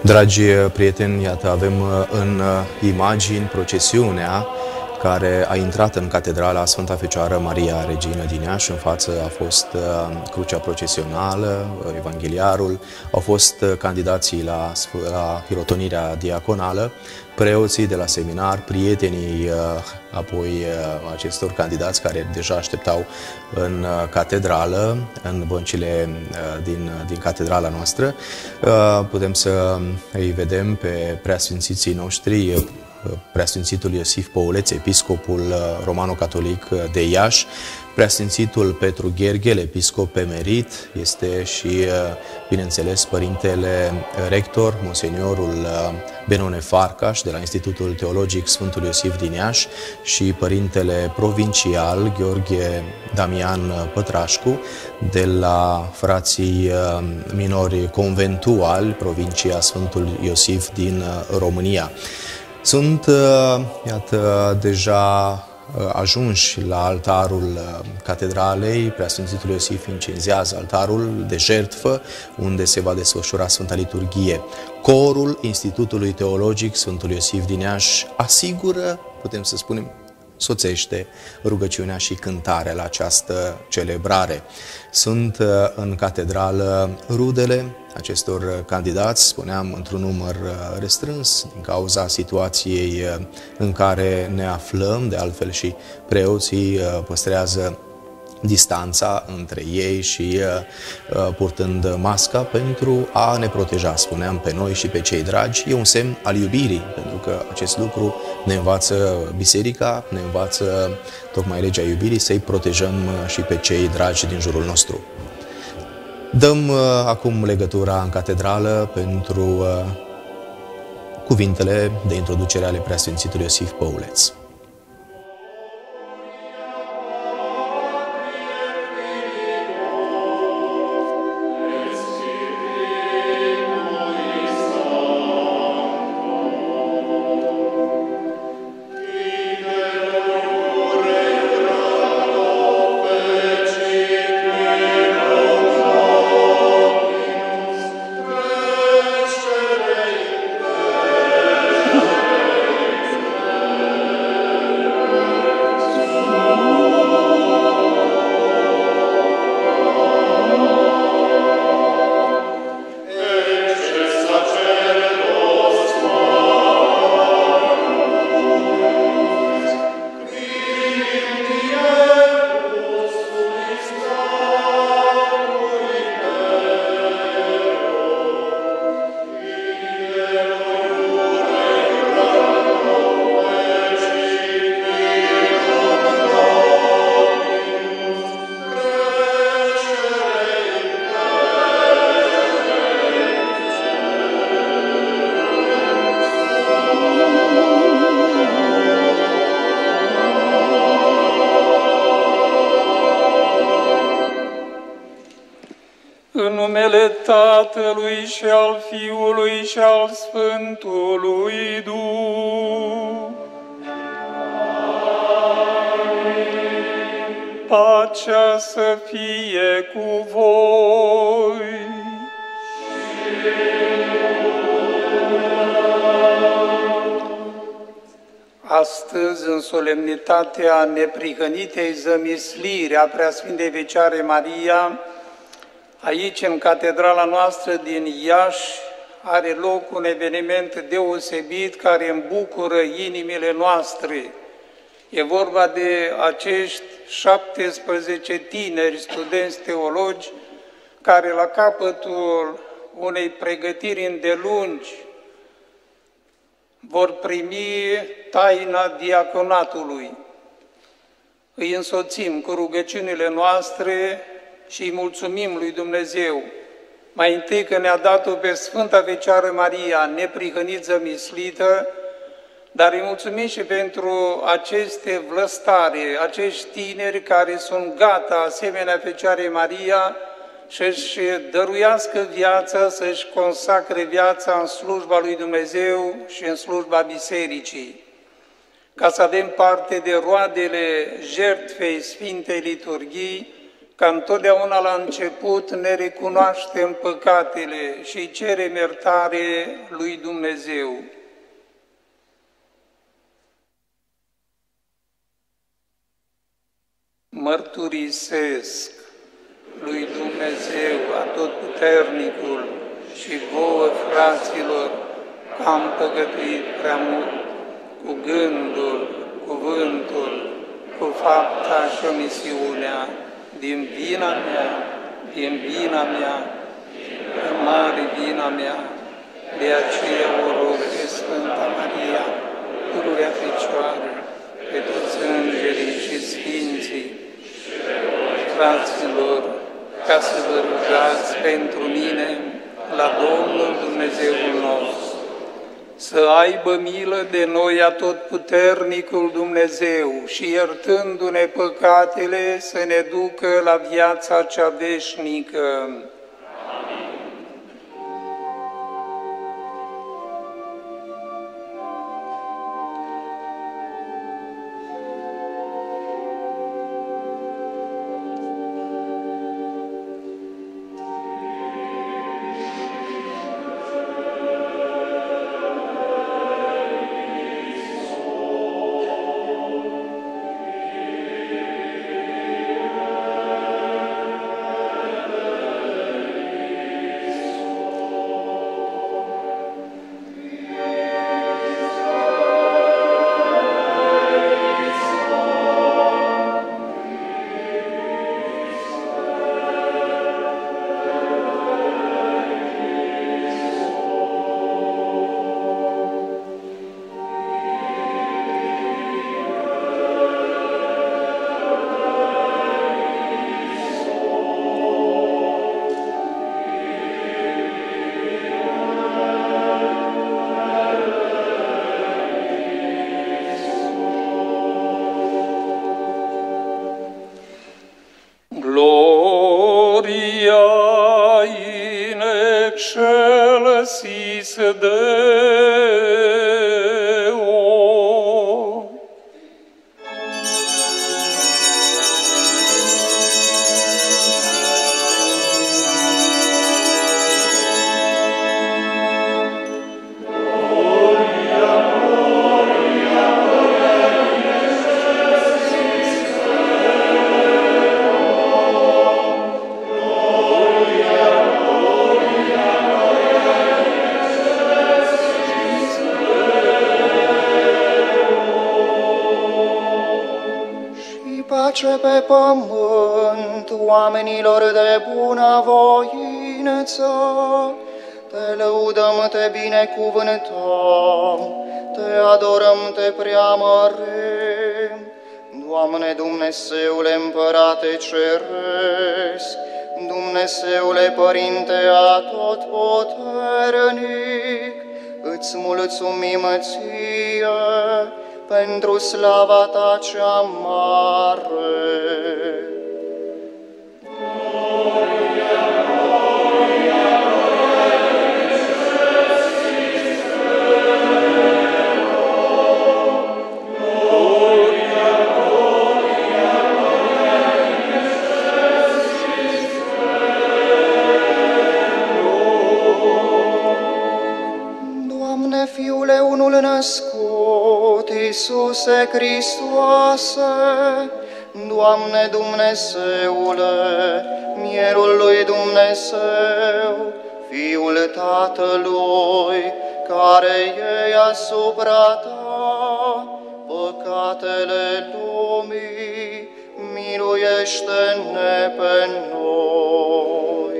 Dragi prieteni, iată avem în imagini procesiunea care a intrat în catedrala Sfânta Fecioară Maria Regină din Iași. În față a fost crucea procesională, evangheliarul, au fost candidații la hirotonirea diaconală, preoții de la seminar, prietenii apoi acestor candidați care deja așteptau în catedrală, în băncile din catedrala noastră. Putem să îi vedem pe preasfințiții noștri, Preasfințitul Iosif Păuleț, episcopul romano-catolic de Iași, Preasfințitul Petru Gherghel, episcop emerit, este și, bineînțeles, părintele rector, monseniorul Benone Farcaș, de la Institutul Teologic Sfântul Iosif din Iași, și părintele provincial Gheorghe Damian Pătrașcu, de la frații minori conventuali, provincia Sfântul Iosif din România. Sunt, iată, deja ajunși la altarul catedralei. Preasfințitul Iosif incenziază altarul de jertfă, unde se va desfășura Sfânta Liturghie. Corul Institutului Teologic Sfântul Iosif din Iași asigură, putem să spunem, soțește rugăciunea și cântarea la această celebrare. Sunt în catedrală rudele acestor candidați, spuneam, într-un număr restrâns din cauza situației în care ne aflăm. De altfel și preoții păstrează distanța între ei și purtând masca pentru a ne proteja, spuneam, pe noi și pe cei dragi. E un semn al iubirii, pentru că acest lucru ne învață biserica, ne învață tocmai legea iubirii, să-i protejăm și pe cei dragi din jurul nostru. Dăm acum legătura în catedrală pentru cuvintele de introducere ale Preasfințitului Iosif Păuleț. În numele Tatălui și al Fiului și al Sfântului Duh. Pacea să fie cu voi. Astăzi, în solemnitatea neprihănitei zămisliri a Preasfintei Fecioare Maria, aici, în catedrala noastră din Iași, are loc un eveniment deosebit care îmbucură inimile noastre. E vorba de acești 17 tineri studenți teologi care, la capătul unei pregătiri îndelungi, vor primi taina diaconatului. Îi însoțim cu rugăciunile noastre și îi mulțumim lui Dumnezeu, mai întâi că ne-a dat-o pe Sfânta Fecioară Maria, neprihănit zămislită, dar îi mulțumim și pentru aceste vlăstare, acești tineri care sunt gata, asemenea Fecioarei Maria, să-și dăruiască viața, să-și consacre viața în slujba lui Dumnezeu și în slujba Bisericii, ca să avem parte de roadele jertfei Sfintei Liturghii, ca întotdeauna la început ne recunoaștem păcatele și cerem iertare lui Dumnezeu. Mărturisesc lui Dumnezeu Atotputernicul și vouă, fraților, că am păcătuit prea mult cu gândul, cuvântul, cu fapta și omisiunea, din vina mea, mare vina mea. De aceea o rog pe Sfânta Maria, pururea Fecioară, pe toți îngerii și sfinții, fraților, ca să vă rugați pentru mine la Domnul Dumnezeul nostru, să aibă milă de noi Atotputernicul Dumnezeu și iertându-ne păcatele să ne ducă la viața cea veșnică. Pe pământ oamenilor de bunăvoință, te lăudăm, te binecuvântăm, te adorăm, te preamărim. Doamne Dumnezeule Împărate Ceresc, Dumnezeule Părinte Atotputernic, îți mulțumim ție pentru slava ta cea mare. Doamne, Fiule unul născut, Iisuse Hristoase, Doamne Dumnezeule, Mierul lui Dumnezeu, Fiul Tatălui, care iei asupra ta păcatele lumii, miluiește-ne pe noi.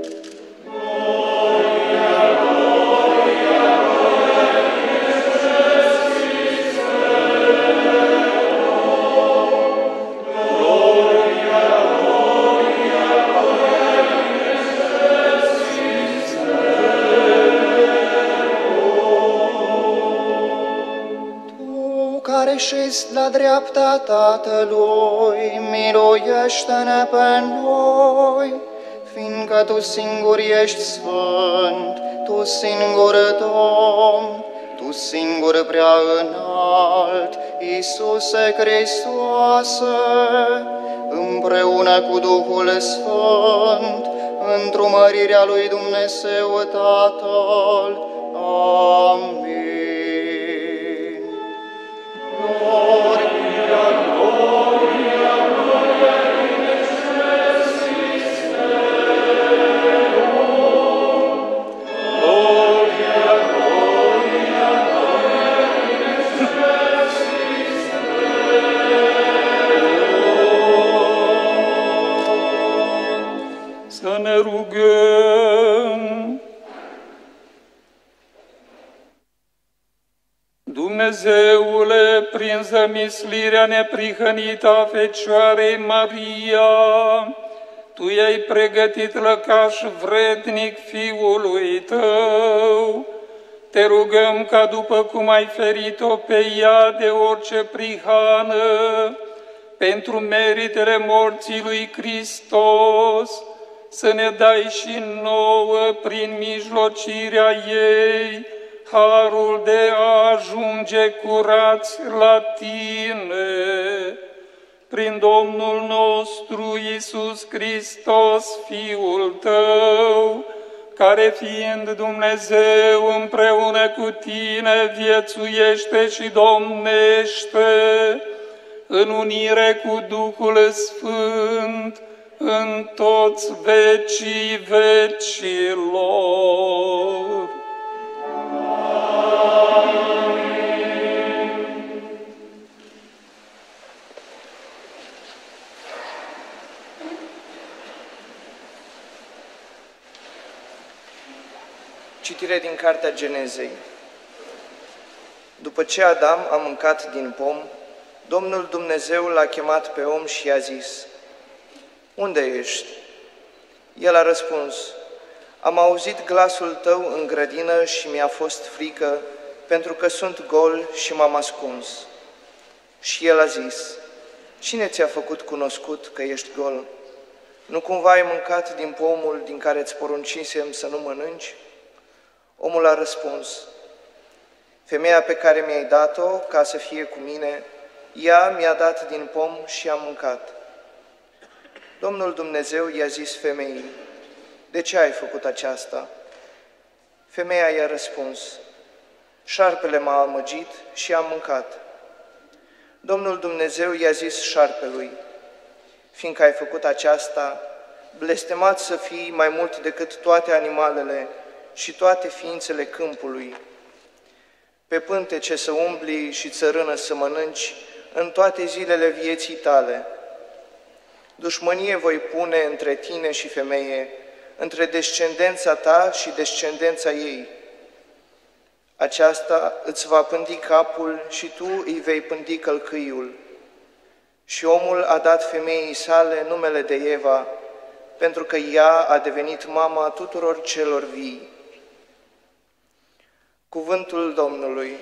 Care șezi la dreapta Tatălui, miluiește-ne pe noi, fiindcă Tu singur ești sfânt, Tu singur Domn, Tu singur prea înalt, Iisuse Hristoase, împreună cu Duhul Sfânt, întrumărirea lui Dumnezeu Tatăl. Amin. Gloria, gloria, gloria in excelsis Deo. Gloria, gloria, gloria in excelsis Deo. Să ne rugăm. Dumnezeule, prin zămislirea neprihănită a Fecioarei Maria, Tu i-ai pregătit lăcaș vrednic Fiului Tău. Te rugăm ca după cum ai ferit-o pe ea de orice prihană, pentru meritele morții lui Hristos, să ne dai și nouă prin mijlocirea ei harul de a ajunge curați la Tine. Prin Domnul nostru Iisus Hristos, Fiul Tău, care fiind Dumnezeu împreună cu Tine viețuiește și domnește, în unire cu Duhul Sfânt, în toți vecii vecilor. Citire din Cartea Genezei. După ce Adam a mâncat din pom, Domnul Dumnezeu l-a chemat pe om și i-a zis: Unde ești? El a răspuns: Am auzit glasul tău în grădină și mi-a fost frică, pentru că sunt gol și m-am ascuns. Și el a zis: Cine ți-a făcut cunoscut că ești gol? Nu cumva ai mâncat din pomul din care îți poruncisem să nu mănânci? Omul a răspuns: Femeia pe care mi-ai dat-o ca să fie cu mine, ea mi-a dat din pom și am mâncat. Domnul Dumnezeu i-a zis femeii: De ce ai făcut aceasta? Femeia i-a răspuns: Șarpele m-a amăgit și am mâncat. Domnul Dumnezeu i-a zis șarpelui: Fiindcă ai făcut aceasta, blestemat să fii mai mult decât toate animalele și toate ființele câmpului. Pe pântece să umbli și țărână să mănânci în toate zilele vieții tale. Dușmănie voi pune între tine și femeie, între descendența ta și descendența ei. Aceasta îți va pândi capul și tu îi vei pândi călcâiul. Și omul a dat femeii sale numele de Eva, pentru că ea a devenit mama tuturor celor vii. Cuvântul Domnului.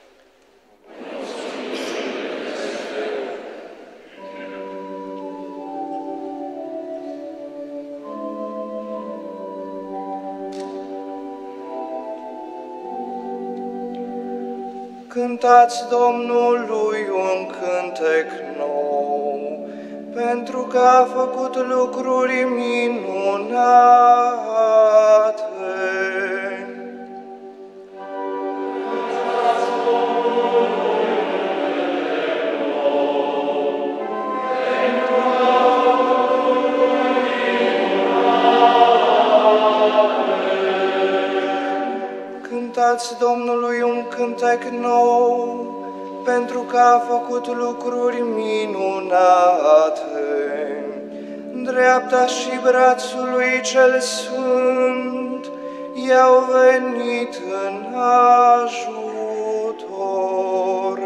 Cântați Domnului un cântec nou, pentru că a făcut lucruri minunate. Cântați Domnului un cântec nou, pentru că a făcut lucruri minunate. Dreapta și brațul lui cel sfânt i-au venit în ajutor.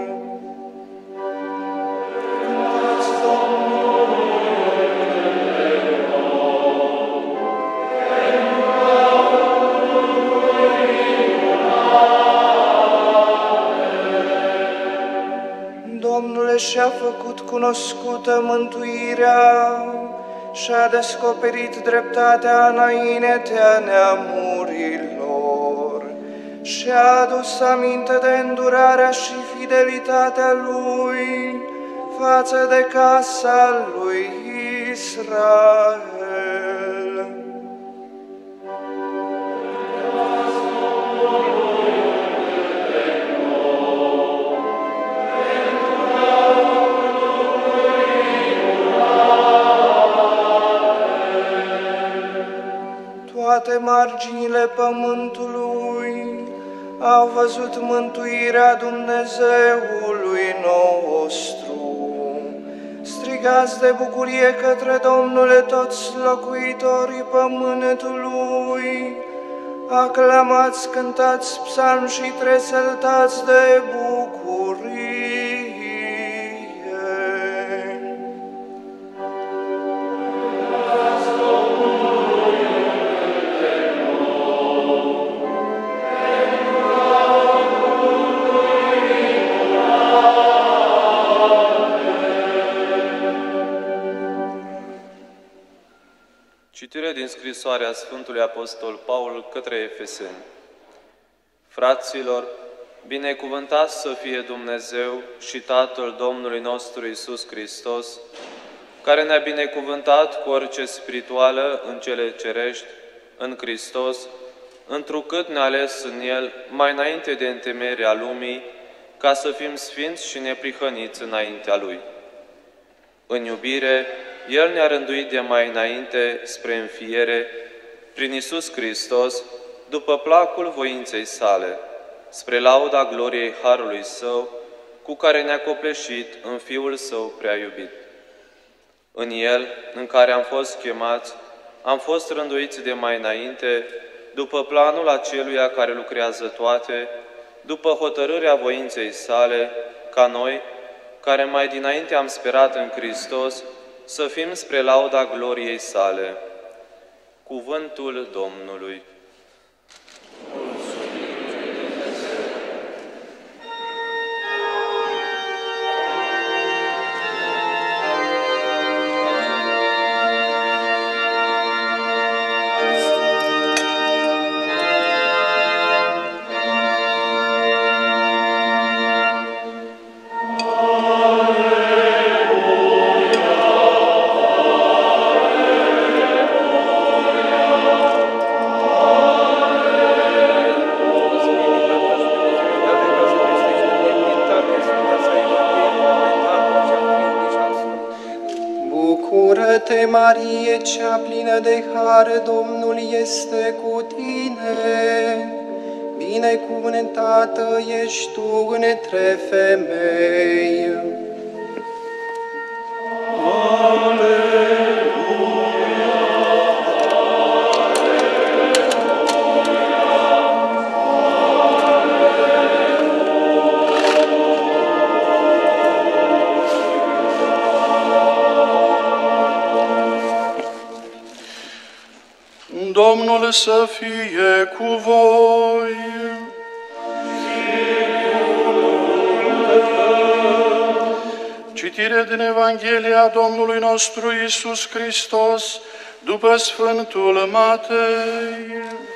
Cântați Domnului Domnul și-a făcut cunoscută mântuirea și-a descoperit dreptatea înaintea neamurilor și-a adus aminte de îndurarea și fidelitatea Lui față de casa lui Israel. Toate marginile pământului au văzut mântuirea Dumnezeului nostru. Strigați de bucurie către Domnule toți locuitorii pământului, aclamați, cântați psalmi și tresăltați de bucurie. Citire din scrisoarea Sfântului Apostol Paul către Efeseni. Fraților, binecuvântat să fie Dumnezeu și Tatăl Domnului nostru Iisus Hristos, care ne-a binecuvântat cu orice spirituală în cele cerești, în Hristos, întrucât ne-a ales în El mai înainte de întemeierea lumii, ca să fim sfinți și neprihăniți înaintea Lui. În iubire, El ne-a rânduit de mai înainte spre înfiere, prin Iisus Hristos, după placul voinței sale, spre lauda gloriei Harului Său, cu care ne-a copleșit în Fiul Său prea iubit. În El, în care am fost chemați, am fost rânduiți de mai înainte, după planul aceluia care lucrează toate, după hotărârea voinței sale, ca noi, care mai dinainte am sperat în Hristos, să fim spre lauda gloriei sale. Cuvântul Domnului. Bucură-te, Marie, cea plină de har, Domnul este cu tine. Binecuvântată ești tu între femei. Domnul să fie cu voi. Citire din Evanghelia Domnului nostru Iisus Hristos după Sfântul Matei.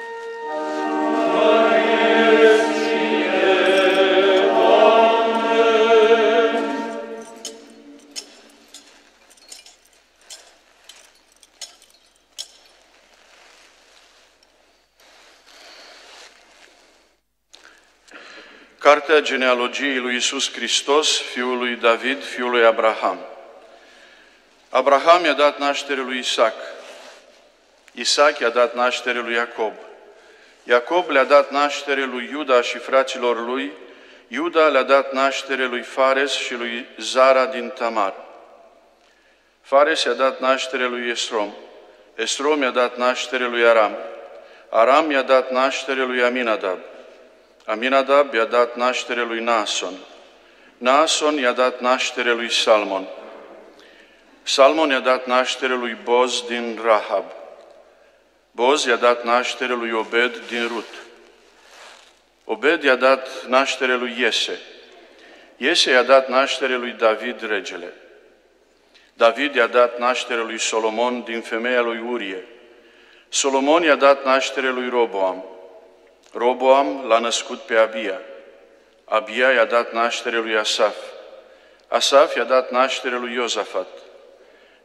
Cartea genealogiei lui Iisus Hristos, fiul lui David, fiul lui Abraham. Abraham i-a dat naștere lui Isaac. Isaac i-a dat naștere lui Iacob. Iacob le-a dat naștere lui Iuda și fraților lui. Iuda le-a dat naștere lui Fares și lui Zara din Tamar. Fares i-a dat naștere lui Esrom. Esrom i-a dat naștere lui Aram. Aram i-a dat naștere lui Aminadab. Aminadab i-a dat naștere lui Naason. Naason i-a dat naștere lui Salmon. Salmon i-a dat naștere lui Boz din Rahab. Boz i-a dat naștere lui Obed din Rut. Obed i-a dat naștere lui Iese. Iese i-a dat naștere lui David regele. David i-a dat naștere lui Solomon din femeia lui Urie. Solomon i-a dat naștere lui Roboam. Roboam l-a născut pe Abia. Abia i-a dat naștere lui Asaf. Asaf i-a dat naștere lui Iosafat.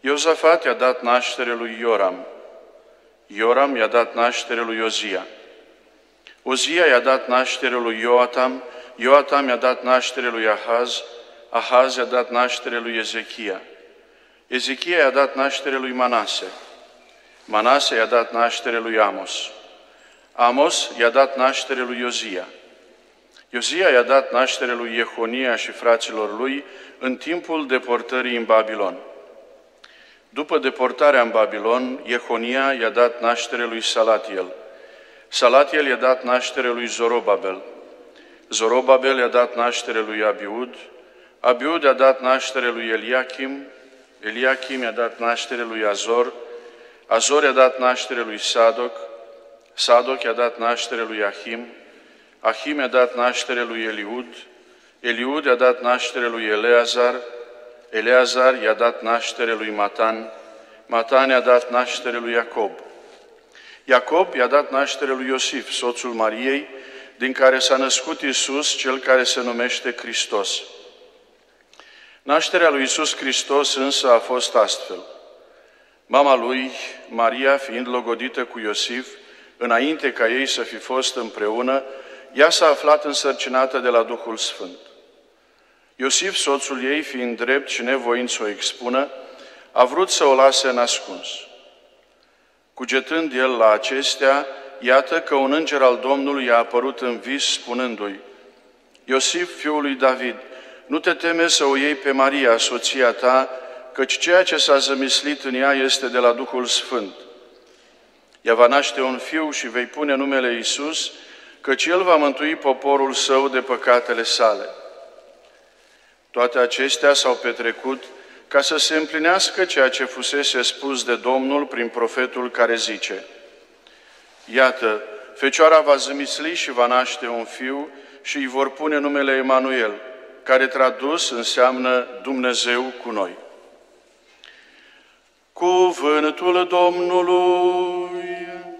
Iosafat i-a dat naștere lui Ioram. Ioram i-a dat naștere lui Ozia. Ozia i-a dat naștere lui Ioatam. Ioatam i-a dat naștere lui Ahaz. Ahaz i-a dat naștere lui Ezechia. Ezechia i-a dat naștere lui Manase. Manase i-a dat naștere lui Amos. Amos i-a dat naștere lui Iozia. Iozia i-a dat naștere lui Iehonia și fraților lui în timpul deportării în Babilon. După deportarea în Babilon, Iehonia i-a dat naștere lui Salatiel. Salatiel i-a dat naștere lui Zorobabel. Zorobabel i-a dat naștere lui Abiud. Abiud i-a dat naștere lui Eliachim. Eliachim i-a dat naștere lui Azor. Azor i-a dat naștere lui Sadoc. Sadoc i-a dat naștere lui Ahim. Ahim i-a dat naștere lui Eliud. Eliud i-a dat naștere lui Eleazar. Eleazar i-a dat naștere lui Matan. Matan i-a dat naștere lui Iacob. Iacob i-a dat naștere lui Iosif, soțul Mariei, din care s-a născut Iisus, cel care se numește Hristos. Nașterea lui Iisus Hristos însă a fost astfel. Mama lui, Maria, fiind logodită cu Iosif, înainte ca ei să fi fost împreună, ea s-a aflat însărcinată de la Duhul Sfânt. Iosif, soțul ei, fiind drept și nevoind să o expună, a vrut să o lase în ascuns. Cugetând el la acestea, iată că un înger al Domnului i-a apărut în vis, spunându-i: Iosif, fiul lui David, nu te teme să o iei pe Maria, soția ta, căci ceea ce s-a zămislit în ea este de la Duhul Sfânt. Ea va naște un fiu și vei pune numele Iisus, căci el va mântui poporul său de păcatele sale. Toate acestea s-au petrecut ca să se împlinească ceea ce fusese spus de Domnul prin profetul care zice: Iată, fecioara va zămisli și va naște un fiu și îi vor pune numele Emanuel, care tradus înseamnă Dumnezeu cu noi. Cuvântul Domnului.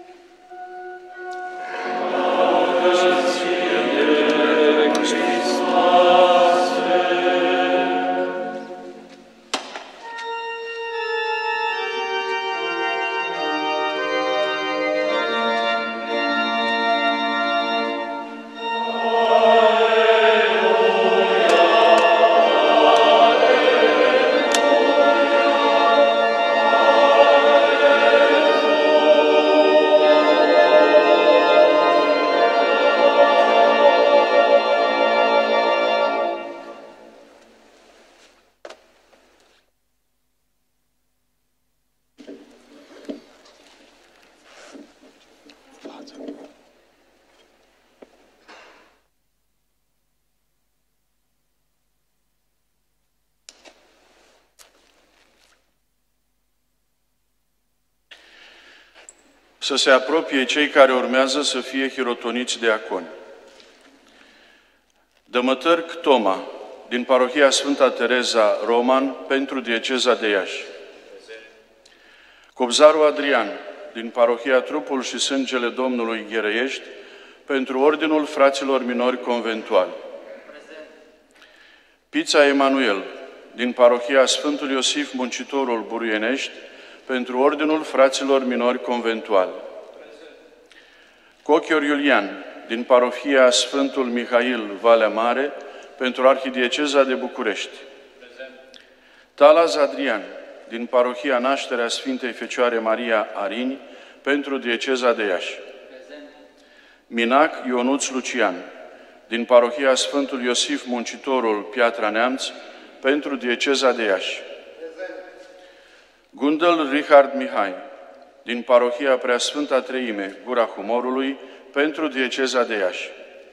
Să se apropie cei care urmează să fie hirotoniți diaconi. Dămătărc Toma, din parohia Sfânta Tereza Roman, pentru dieceza de Iași. Cobzaru Adrian, din parohia Trupul și Sângele Domnului Ghereiești, pentru Ordinul Fraților Minori Conventuali. Pița Emanuel, din parohia Sfântul Iosif Muncitorul Buruienești, pentru Ordinul Fraților Minori Conventuali. Cochior Iulian, din parohia Sfântul Mihail Valea Mare, pentru Arhidieceza de București. Talaz Adrian, din parohia Nașterea Sfintei Fecioare Maria Arini, pentru dieceza de Iași. Minac Ionuț Lucian, din parohia Sfântul Iosif Muncitorul Piatra Neamț, pentru dieceza de Iași. Gundel Richard Mihai, din parohia Preasfânta Treime, Gura Humorului, pentru dieceza de Iași.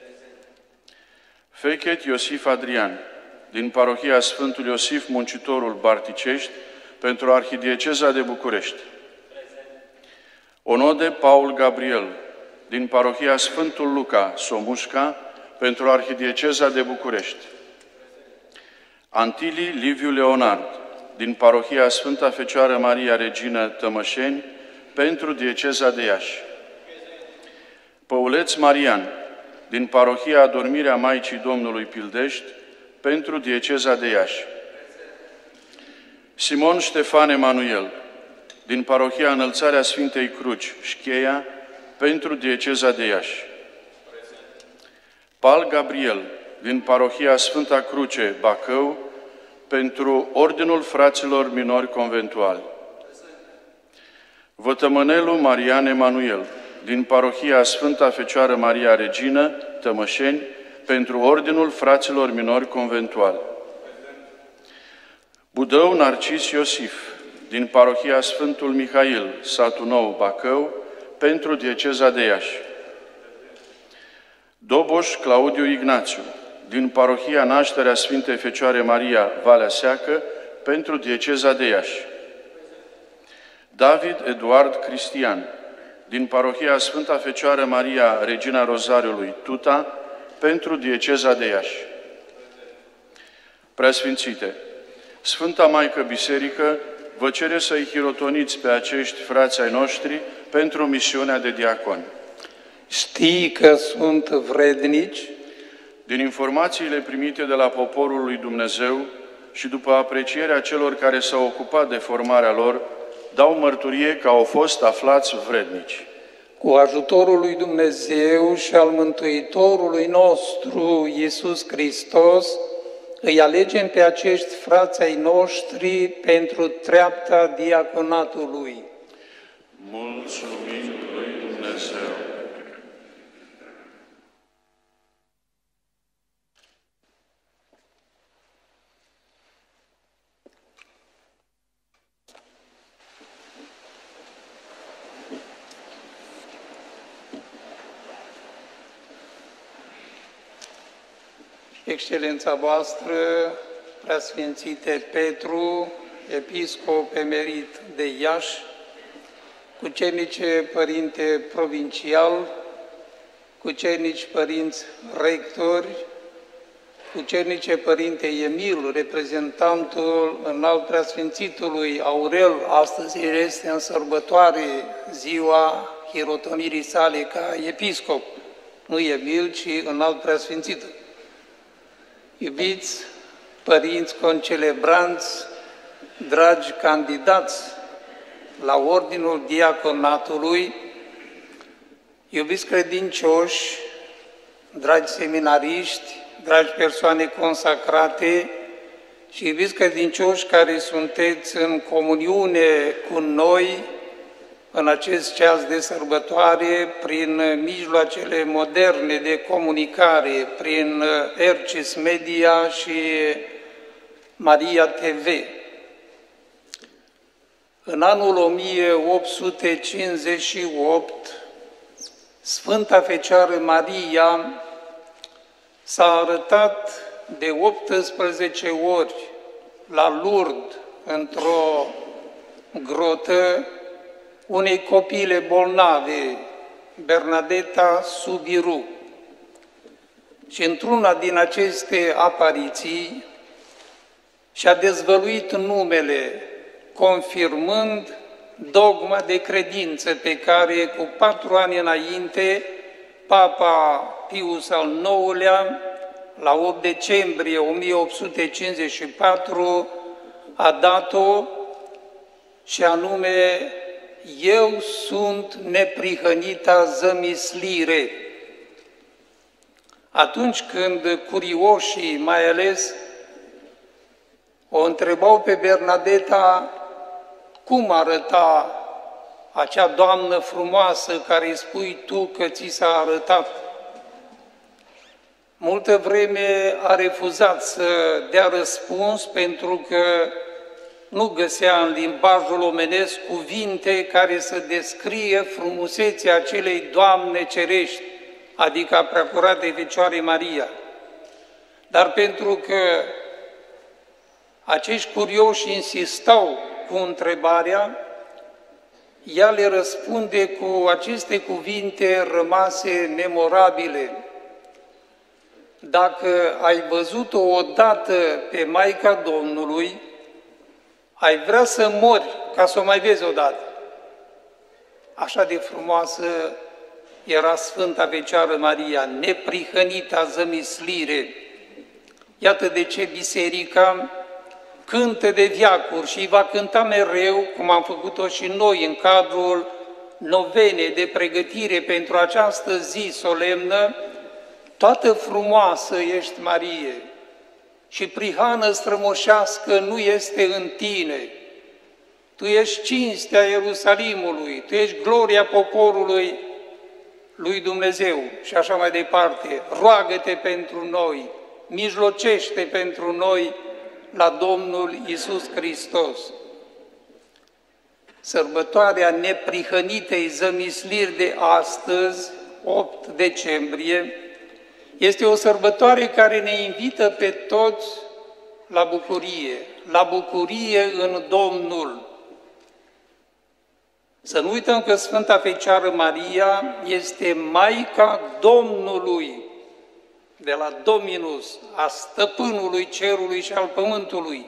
Fechet Iosif Adrian, din parohia Sfântul Iosif Muncitorul Barticești, pentru Arhidieceza de București. Onode Paul Gabriel, din parohia Sfântul Luca Somușca, pentru Arhidieceza de București. Antili Liviu Leonard, din parohia Sfânta Fecioară Maria Regină Tămășeni, pentru dieceza de Iași. Păuleț Marian, din parohia Adormirea Maicii Domnului Pildești, pentru dieceza de Iași. Simon Ștefan Emanuel, din parohia Înălțarea Sfintei Cruci, Șcheia, pentru dieceza de Iași. Pal Gabriel, din parohia Sfânta Cruce, Bacău, pentru Ordinul Fraților Minori Conventuali. Vătămânelu Marian Emanuel, din parohia Sfânta Fecioară Maria Regină, Tămășeni, pentru Ordinul Fraților Minori Conventuali. Budău Narcis Iosif, din parohia Sfântul Mihail, Satul Nou, Bacău, pentru dieceza de Iași. Doboș Claudiu Ignațiu, din parohia Nașterea Sfintei Fecioare Maria, Valea Seacă, pentru dieceza de Iași. David Eduard Cristian, din parohia Sfânta Fecioară Maria, Regina Rozariului, Tuta, pentru dieceza de Iași. Preasfințite, Sfânta Maică Biserică vă cere să-i hirotoniți pe acești frați ai noștri pentru misiunea de diaconi. Știi că sunt vrednici? Din informațiile primite de la poporul lui Dumnezeu și după aprecierea celor care s-au ocupat de formarea lor, dau mărturie că au fost aflați vrednici. Cu ajutorul lui Dumnezeu și al Mântuitorului nostru, Iisus Hristos, îi alegem pe acești frați ai noștri pentru treapta diaconatului. Mulțumim lui Dumnezeu! Excelența voastră, Preasfințite Petru, episcop emerit de Iași, cucernice părinte provincial, cucernici părinți rectori, cucernice părinte Emil, reprezentantul înalt Preasfințitului Aurel, astăzi este în sărbătoare ziua hirotonirii sale ca episcop, nu Emil, ci înalt Preasfințitul. Iubiți părinți concelebranți, dragi candidați la Ordinul Diaconatului, iubiți credincioși, dragi seminariști, dragi persoane consacrate și iubiți credincioși care sunteți în comuniune cu noi în acest ceas de sărbătoare, prin mijloacele moderne de comunicare, prin Ercis Media și Maria TV. În anul 1858, Sfânta Fecioară Maria s-a arătat de 18 ori la Lourdes, într-o grotă, unei copile bolnave, Bernadeta Subiru. Și într-una din aceste apariții și-a dezvăluit numele, confirmând dogma de credință pe care cu 4 ani înainte Papa Pius al IX-lea, la 8 decembrie 1854, a dat-o, și anume: eu sunt neprihănita zămislire. Atunci când curioșii, mai ales, o întrebau pe Bernadeta cum arăta acea doamnă frumoasă care îi spui tu că ți s-a arătat, multă vreme a refuzat să dea răspuns pentru că nu găsea în limbajul omenesc cuvinte care să descrie frumusețea acelei Doamne cerești, adică a Preacuratei Fecioare Maria. Dar pentru că acești curioși insistau cu întrebarea, ea le răspunde cu aceste cuvinte rămase memorabile: dacă ai văzut-o odată pe Maica Domnului, ai vrea să mori ca să o mai vezi odată. Așa de frumoasă era Sfânta Fecioară Maria, neprihănita zămislire. Iată de ce biserica, cântă de veacuri și îi va cânta mereu, cum am făcut-o și noi în cadrul novenei de pregătire pentru această zi solemnă: toată frumoasă ești, Marie, și prihană strămoșească nu este în tine. Tu ești cinstea Ierusalimului, tu ești gloria poporului lui Dumnezeu și așa mai departe. Roagă-te pentru noi, mijlocește pentru noi la Domnul Iisus Hristos. Sărbătoarea neprihănitei zămisliri de astăzi, 8 decembrie, este o sărbătoare care ne invită pe toți la bucurie în Domnul. Să nu uităm că Sfânta Fecioară Maria este Maica Domnului, de la Dominus, a Stăpânului Cerului și al Pământului.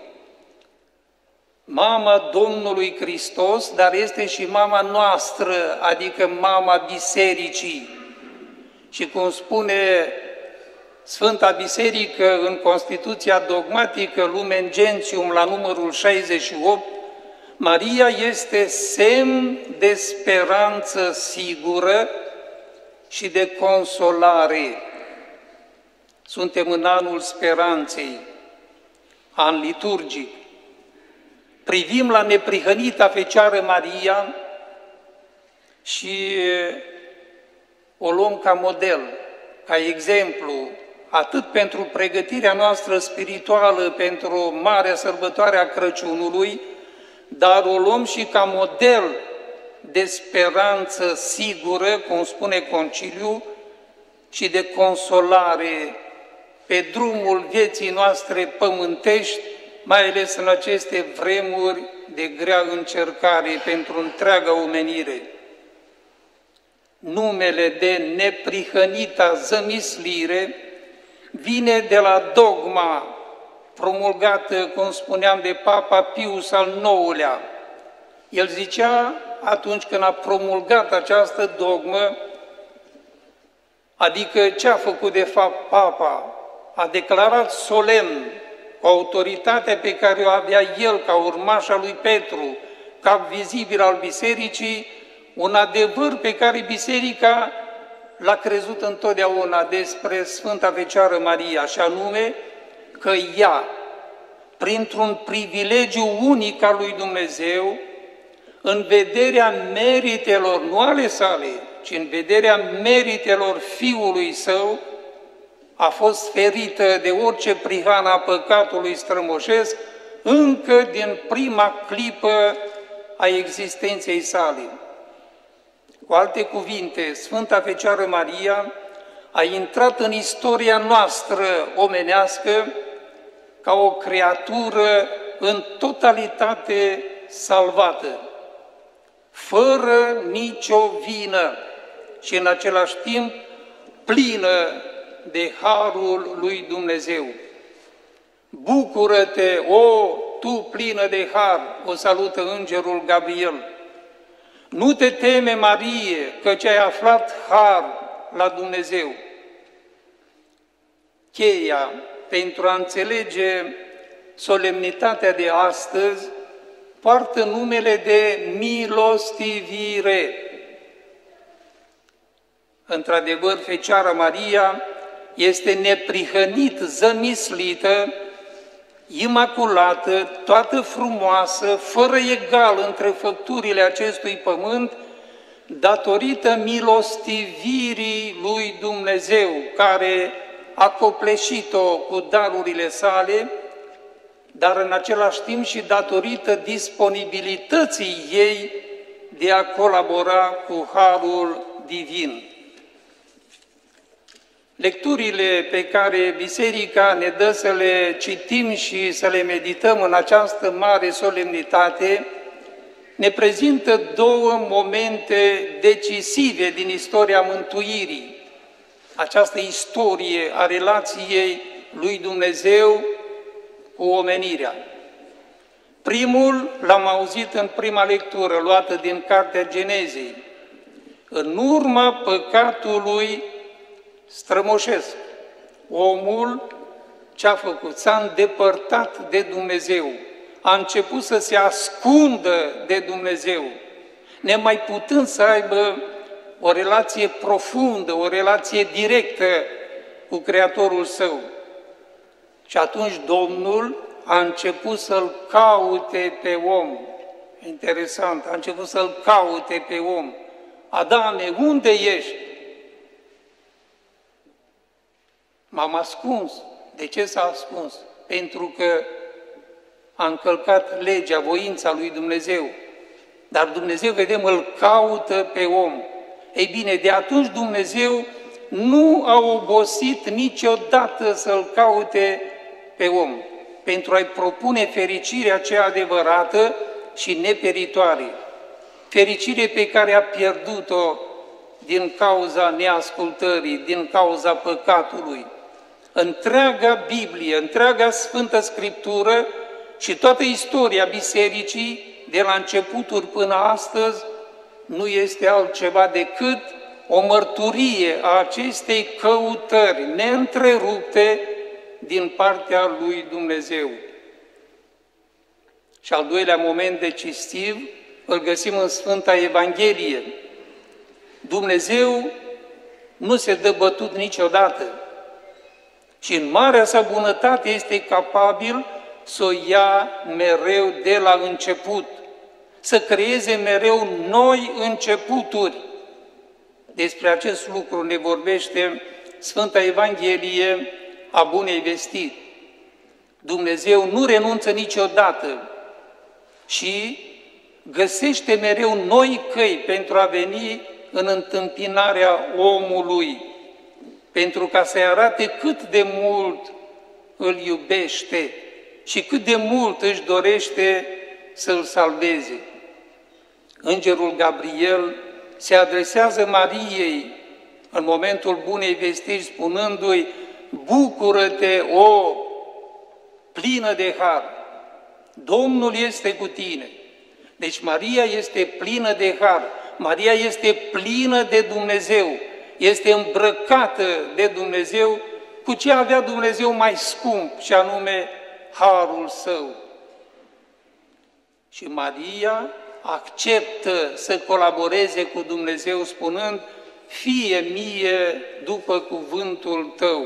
Mama Domnului Hristos, dar este și mama noastră, adică mama Bisericii. Și cum spune Sfânta Biserică în Constituția dogmatică Lumen Gentium la numărul 68, Maria este semn de speranță sigură și de consolare. Suntem în anul speranței, an liturgic. Privim la neprihănita Fecioară Maria și o luăm ca model, ca exemplu, atât pentru pregătirea noastră spirituală pentru marea sărbătoare a Crăciunului, dar o luăm și ca model de speranță sigură, cum spune Conciliul, și de consolare pe drumul vieții noastre pământești, mai ales în aceste vremuri de grea încercare pentru întreaga omenire. Numele de neprihănita zămislire vine de la dogma promulgată, cum spuneam, de Papa Pius al IX-lea. El zicea, atunci când a promulgat această dogmă, adică ce a făcut de fapt Papa? A declarat solemn cu autoritatea pe care o avea el ca urmaș al lui Petru, cap vizibil al Bisericii, un adevăr pe care Biserica l-a crezut întotdeauna despre Sfânta Fecioară Maria, și anume că ea, printr-un privilegiu unic al lui Dumnezeu, în vederea meritelor, nu ale sale, ci în vederea meritelor Fiului Său, a fost ferită de orice prihană a păcatului strămoșesc încă din prima clipă a existenței sale. Cu alte cuvinte, Sfânta Fecioară Maria a intrat în istoria noastră omenească ca o creatură în totalitate salvată, fără nicio vină și în același timp plină de harul lui Dumnezeu. Bucură-te, o, tu plină de har, o salută îngerul Gabriel. Nu te teme, Marie, căci ai aflat har la Dumnezeu. Cheia pentru a înțelege solemnitatea de astăzi poartă numele de milostivire. Într-adevăr, Fecioara Maria este neprihănit zămislită, imaculată, toată frumoasă, fără egal între făpturile acestui pământ, datorită milostivirii lui Dumnezeu, care a copleșit-o cu darurile sale, dar în același timp și datorită disponibilității ei de a colabora cu harul divin. Lecturile pe care Biserica ne dă să le citim și să le medităm în această mare solemnitate ne prezintă două momente decisive din istoria mântuirii. Această istorie a relației lui Dumnezeu cu omenirea. Primul l-am auzit în prima lectură, luată din Cartea Genezei. În urma păcatului strămoșesc, omul ce-a făcut? S-a îndepărtat de Dumnezeu. a început să se ascundă de Dumnezeu, nemai putând să aibă o relație profundă, o relație directă cu Creatorul său. Și atunci Domnul a început să-l caute pe om. Interesant, a început să-l caute pe om. Adame, unde ești? M-am ascuns. De ce s-a ascuns? Pentru că a încălcat legea, voința lui Dumnezeu. Dar Dumnezeu, vedem, îl caută pe om. Ei bine, de atunci Dumnezeu nu a obosit niciodată să-l caute pe om, pentru a-i propune fericirea cea adevărată și neperitoare. Fericire pe care a pierdut-o din cauza neascultării, din cauza păcatului. Întreaga Biblie, întreaga Sfântă Scriptură și toată istoria Bisericii, de la începuturi până astăzi, nu este altceva decât o mărturie a acestei căutări neîntrerupte din partea lui Dumnezeu. Și al doilea moment decisiv îl găsim în Sfânta Evanghelie. Dumnezeu nu se dă bătut niciodată și în marea sa bunătate este capabil să o ia mereu de la început, să creeze mereu noi începuturi. Despre acest lucru ne vorbește Sfânta Evanghelie a Bunei Vestiri. Dumnezeu nu renunță niciodată și găsește mereu noi căi pentru a veni în întâmpinarea omului, pentru ca să-i arate cât de mult îl iubește și cât de mult își dorește să-l salveze. Îngerul Gabriel se adresează Mariei în momentul Bunei Vestiri, spunându-i: bucură-te, o plină de har, Domnul este cu tine. Deci Maria este plină de har, Maria este plină de Dumnezeu, este îmbrăcată de Dumnezeu cu ce avea Dumnezeu mai scump, și anume harul său. Și Maria acceptă să colaboreze cu Dumnezeu spunând: fie mie după cuvântul tău.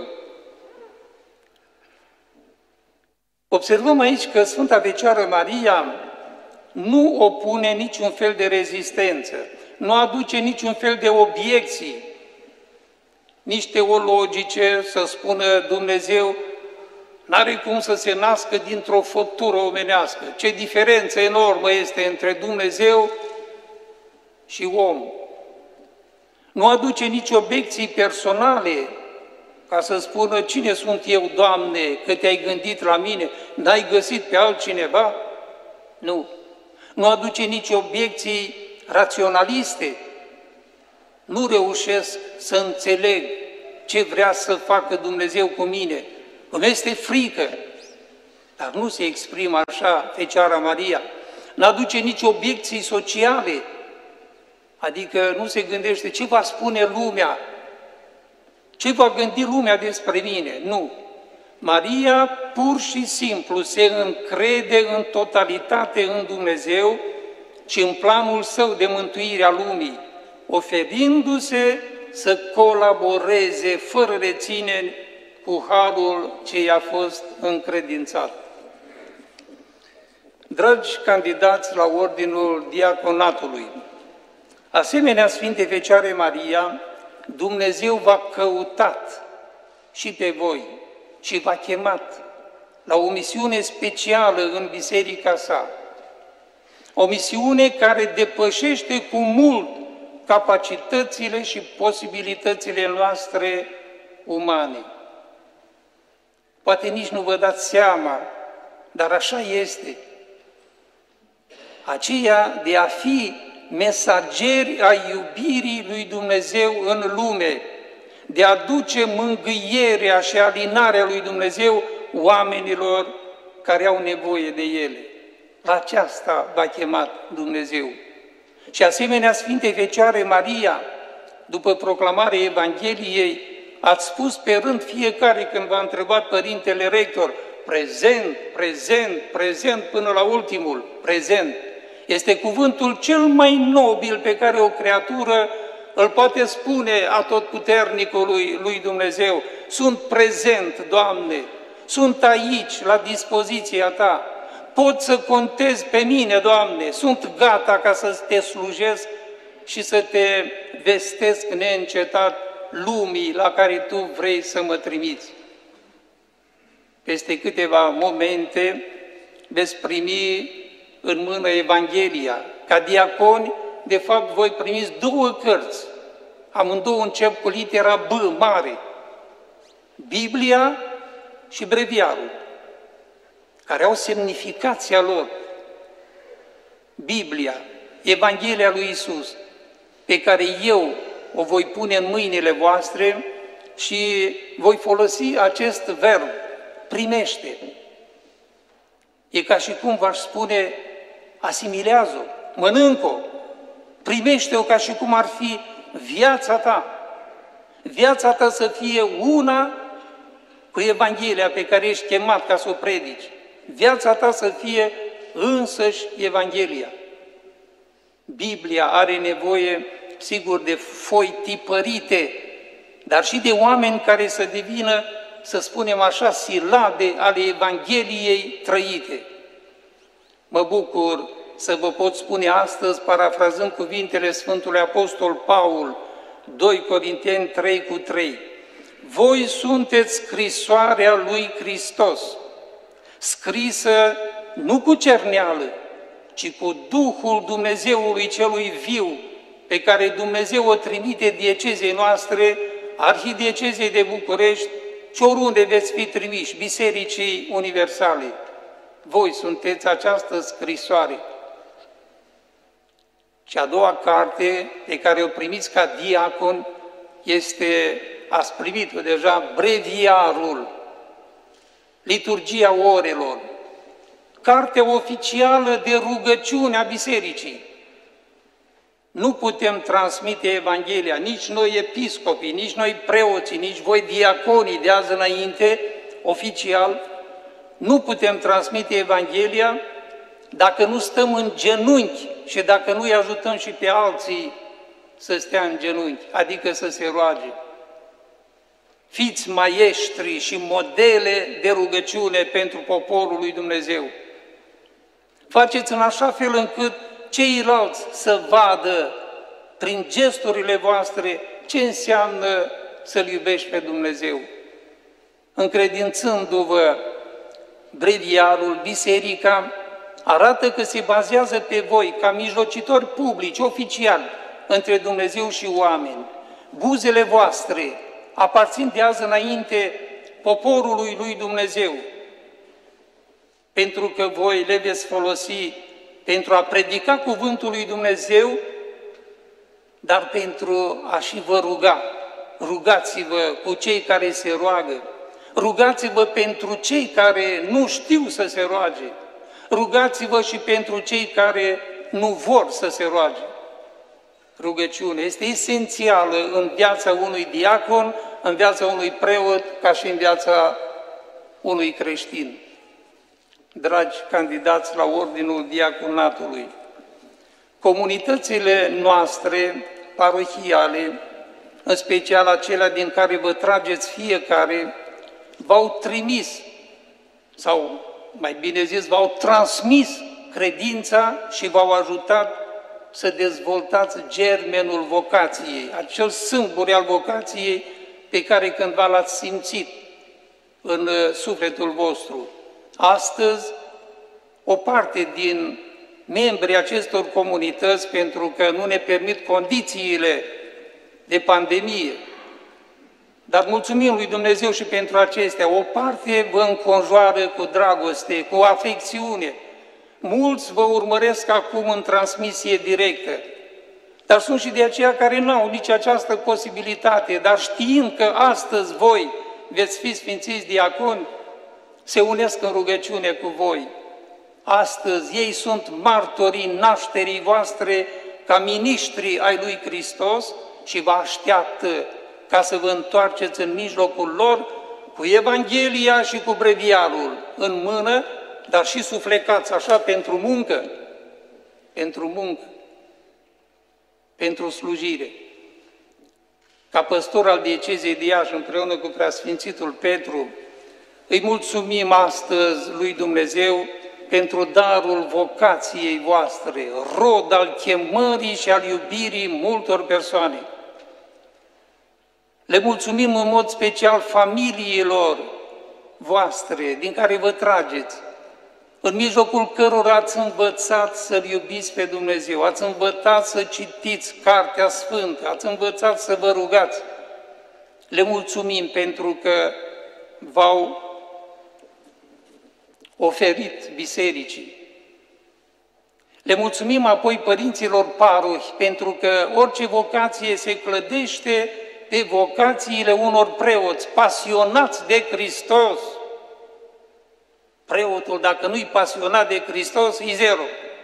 Observăm aici că Sfânta Fecioară Maria nu opune niciun fel de rezistență, nu aduce niciun fel de obiecții, nici teologice, să spună Dumnezeu n-are cum să se nască dintr-o făptură omenească. Ce diferență enormă este între Dumnezeu și om. Nu aduce nici obiecții personale, ca să spună: cine sunt eu, Doamne, că te-ai gândit la mine, n-ai găsit pe altcineva? Nu. Nu aduce nici obiecții raționaliste. Nu reușesc să înțeleg ce vrea să facă Dumnezeu cu mine. Îmi este frică, dar nu se exprimă așa Fecioara Maria. N-aduce nici obiecții sociale, adică nu se gândește ce va spune lumea, ce va gândi lumea despre mine. Nu. Maria pur și simplu se încrede în totalitate în Dumnezeu și în planul său de mântuire a lumii, oferindu-se să colaboreze fără rețineri cu harul ce i-a fost încredințat. Dragi candidați la Ordinul Diaconatului, asemenea Sfinte Fecioare Maria, Dumnezeu v-a căutat și pe voi și v-a chemat la o misiune specială în biserica sa. O misiune care depășește cu mult capacitățile și posibilitățile noastre umane. Poate nici nu vă dați seama, dar așa este. Aceea de a fi mesageri ai iubirii lui Dumnezeu în lume, de a duce mângâierea și alinarea lui Dumnezeu oamenilor care au nevoie de ele. La aceasta v-a chemat Dumnezeu. Și asemenea Sfinte Fecioare Maria, după proclamarea Evangheliei, ați spus pe rând fiecare când v-a întrebat Părintele Rector: prezent, prezent, prezent până la ultimul, prezent. Este cuvântul cel mai nobil pe care o creatură îl poate spune atotputernicului lui Dumnezeu. Sunt prezent, Doamne, sunt aici, la dispoziția Ta. Pot să contezi pe mine, Doamne, sunt gata ca să te slujesc și să te vestesc neîncetat lumii la care Tu vrei să mă trimiți. Peste câteva momente veți primi în mână Evanghelia. Ca diaconi, de fapt, voi primiți 2 cărți. Amândouă încep cu litera B mare. Biblia și breviarul, care au semnificația lor. Biblia, Evanghelia lui Isus, pe care eu o voi pune în mâinile voastre și voi folosi acest verb, primește. E ca și cum v-aș spune, asimilează-o, mănâncă-o, primește-o ca și cum ar fi viața ta. Viața ta să fie una cu Evanghelia pe care ești chemat ca să o predici. Viața ta să fie însăși Evanghelia. Biblia are nevoie, sigur, de foi tipărite, dar și de oameni care să devină, să spunem așa, silabe ale Evangheliei trăite. Mă bucur să vă pot spune astăzi, parafrazând cuvintele Sfântului Apostol Paul, 2 Corinteni 3:3. Voi sunteți scrisoarea lui Hristos, scrisă nu cu cerneală, ci cu Duhul Dumnezeului celui viu, pe care Dumnezeu o trimite diecezei noastre, Arhidiecezei de București, și oriunde veți fi trimiși, Bisericii Universale. Voi sunteți această scrisoare. Și a doua carte pe care o primiți ca diacon este, ați primit-o deja, breviarul, liturgia orelor, cartea oficială de rugăciune a Bisericii. Nu putem transmite Evanghelia, nici noi episcopii, nici noi preoții, nici voi diaconii de azi înainte, oficial, nu putem transmite Evanghelia dacă nu stăm în genunchi și dacă nu îi ajutăm și pe alții să stea în genunchi, adică să se roage. Fiți maestri și modele de rugăciune pentru poporul lui Dumnezeu. Faceți în așa fel încât ceilalți să vadă prin gesturile voastre ce înseamnă să-L iubești pe Dumnezeu. Încredințându-vă breviarul, biserica arată că se bazează pe voi ca mijlocitori publici, oficiali, între Dumnezeu și oameni. Buzele voastre aparțin de azi înainte poporului lui Dumnezeu, pentru că voi le veți folosi pentru a predica cuvântul lui Dumnezeu, dar pentru a și vă ruga. Rugați-vă cu cei care se roagă, rugați-vă pentru cei care nu știu să se roage, rugați-vă și pentru cei care nu vor să se roage. Rugăciunea este esențială în viața unui diacon, în viața unui preot, ca și în viața unui creștin. Dragi candidați la Ordinul Diaconatului, comunitățile noastre parohiale, în special acelea din care vă trageți fiecare, v-au trimis, sau mai bine zis, v-au transmis credința și v-au ajutat să dezvoltați germenul vocației, acel sâmbure al vocației pe care cândva l-ați simțit în sufletul vostru. Astăzi, o parte din membrii acestor comunități, pentru că nu ne permit condițiile de pandemie, dar mulțumim lui Dumnezeu și pentru acestea, o parte vă înconjoară cu dragoste, cu afecțiune. Mulți vă urmăresc acum în transmisie directă, dar sunt și de aceia care nu au nici această posibilitate, dar știind că astăzi voi veți fi sfințiți diaconi, se unesc în rugăciune cu voi. Astăzi ei sunt martorii nașterii voastre ca miniștri ai lui Hristos și vă așteaptă ca să vă întoarceți în mijlocul lor cu Evanghelia și cu breviarul, în mână, dar și suflecați așa pentru muncă, pentru slujire. Ca păstor al diecezei de Iași, împreună cu Preasfințitul Petru, îi mulțumim astăzi lui Dumnezeu pentru darul vocației voastre, rod al chemării și al iubirii multor persoane. Le mulțumim în mod special familiilor voastre, din care vă trageți, în mijlocul cărora ați învățat să-L iubiți pe Dumnezeu, ați învățat să citiți Cartea Sfântă, ați învățat să vă rugați. Le mulțumim pentru că v-au oferit bisericii. Le mulțumim apoi părinților parohi, pentru că orice vocație se clădește pe vocațiile unor preoți pasionați de Hristos. Preotul, dacă nu-i pasionat de Hristos, e zero.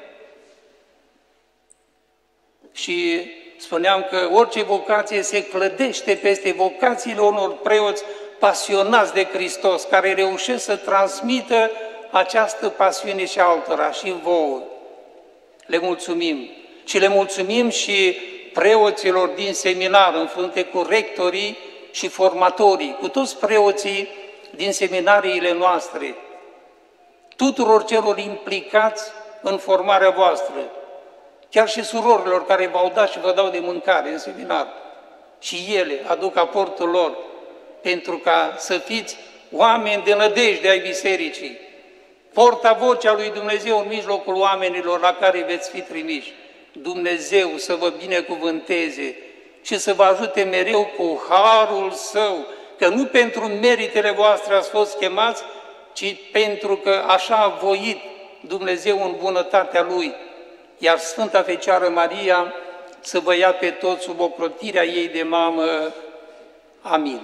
Și spuneam că orice vocație se clădește peste vocațiile unor preoți pasionați de Hristos, care reușesc să transmită această pasiune și altora, și vouă. Le mulțumim. Și le mulțumim și preoților din seminar, în frunte cu rectorii și formatorii, cu toți preoții din seminariile noastre, tuturor celor implicați în formarea voastră, chiar și surorilor care v-au dat și vă dau de mâncare în seminar. Și ele aduc aportul lor pentru ca să fiți oameni de nădejde ai bisericii, portavocea lui Dumnezeu în mijlocul oamenilor la care veți fi trimiși. Dumnezeu să vă binecuvânteze și să vă ajute mereu cu harul Său, că nu pentru meritele voastre ați fost chemați, ci pentru că așa a voit Dumnezeu în bunătatea Lui, iar Sfânta Fecioară Maria să vă ia pe toți sub ocrotirea ei de mamă. Amin.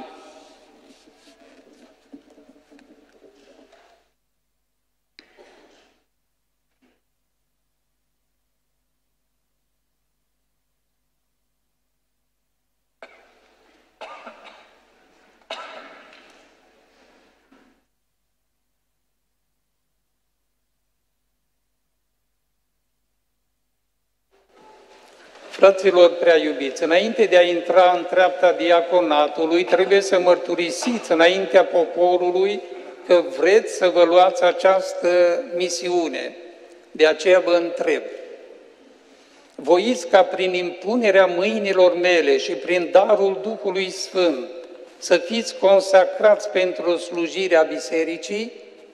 Fraților prea iubiți, înainte de a intra în treapta diaconatului, trebuie să mărturisiți înaintea poporului că vreți să vă luați această misiune. De aceea vă întreb, voiți ca prin impunerea mâinilor mele și prin darul Duhului Sfânt să fiți consacrați pentru slujirea bisericii?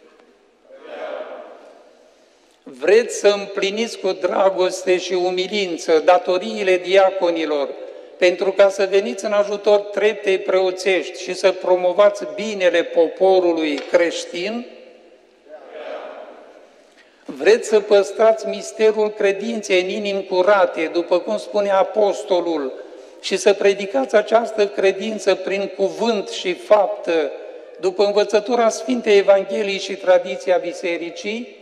Vreți să împliniți cu dragoste și umilință datoriile diaconilor, pentru ca să veniți în ajutor treptei preoțești și să promovați binele poporului creștin? Vreți să păstrați misterul credinței în inimi curate, după cum spune Apostolul, și să predicați această credință prin cuvânt și faptă, după învățătura Sfintei Evangheliei și tradiția Bisericii?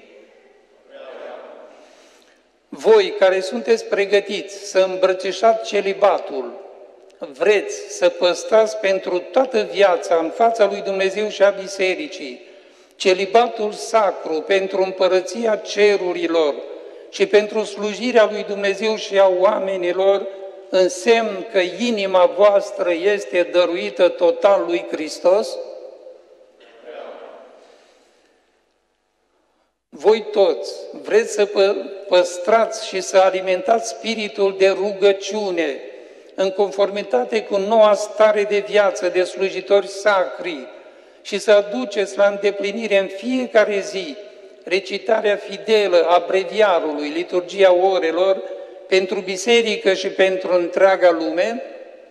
Voi care sunteți pregătiți să îmbrățișați celibatul, vreți să păstrați pentru toată viața în fața lui Dumnezeu și a Bisericii celibatul sacru pentru împărăția cerurilor și pentru slujirea lui Dumnezeu și a oamenilor, în semn că inima voastră este dăruită total lui Hristos? Voi toți vreți să păstrați și să alimentați spiritul de rugăciune în conformitate cu noua stare de viață de slujitori sacri și să aduceți la îndeplinire în fiecare zi recitarea fidelă a breviarului, liturgia orelor, pentru biserică și pentru întreaga lume?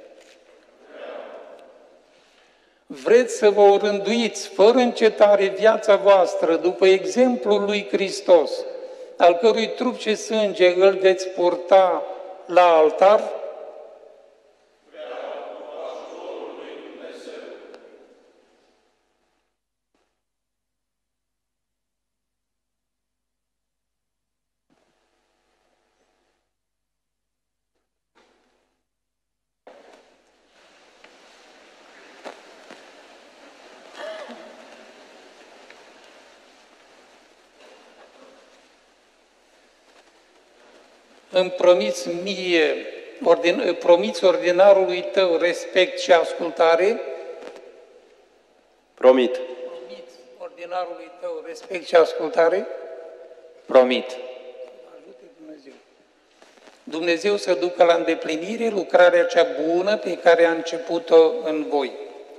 Vreți să vă orânduiți fără încetare viața voastră după exemplul lui Hristos, al cărui trup și sânge îl veți purta la altar? îmi promiți ordinarului tău respect și ascultare? Promit. Promiți ordinarului tău respect și ascultare? Promit. Ajute Dumnezeu. Dumnezeu să ducă la îndeplinire lucrarea cea bună pe care a început-o în voi.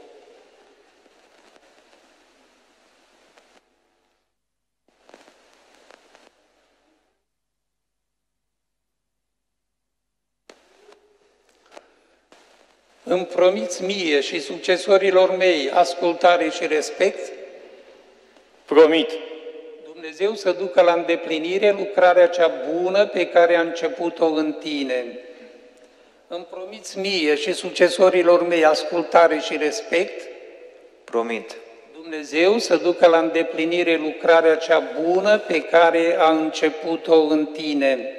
Îmi promiți mie și succesorilor mei ascultare și respect? Promit. Dumnezeu să ducă la îndeplinire lucrarea cea bună pe care a început-o în tine. Îmi promiți mie și succesorilor mei ascultare și respect? Promit. Dumnezeu să ducă la îndeplinire lucrarea cea bună pe care a început-o în tine.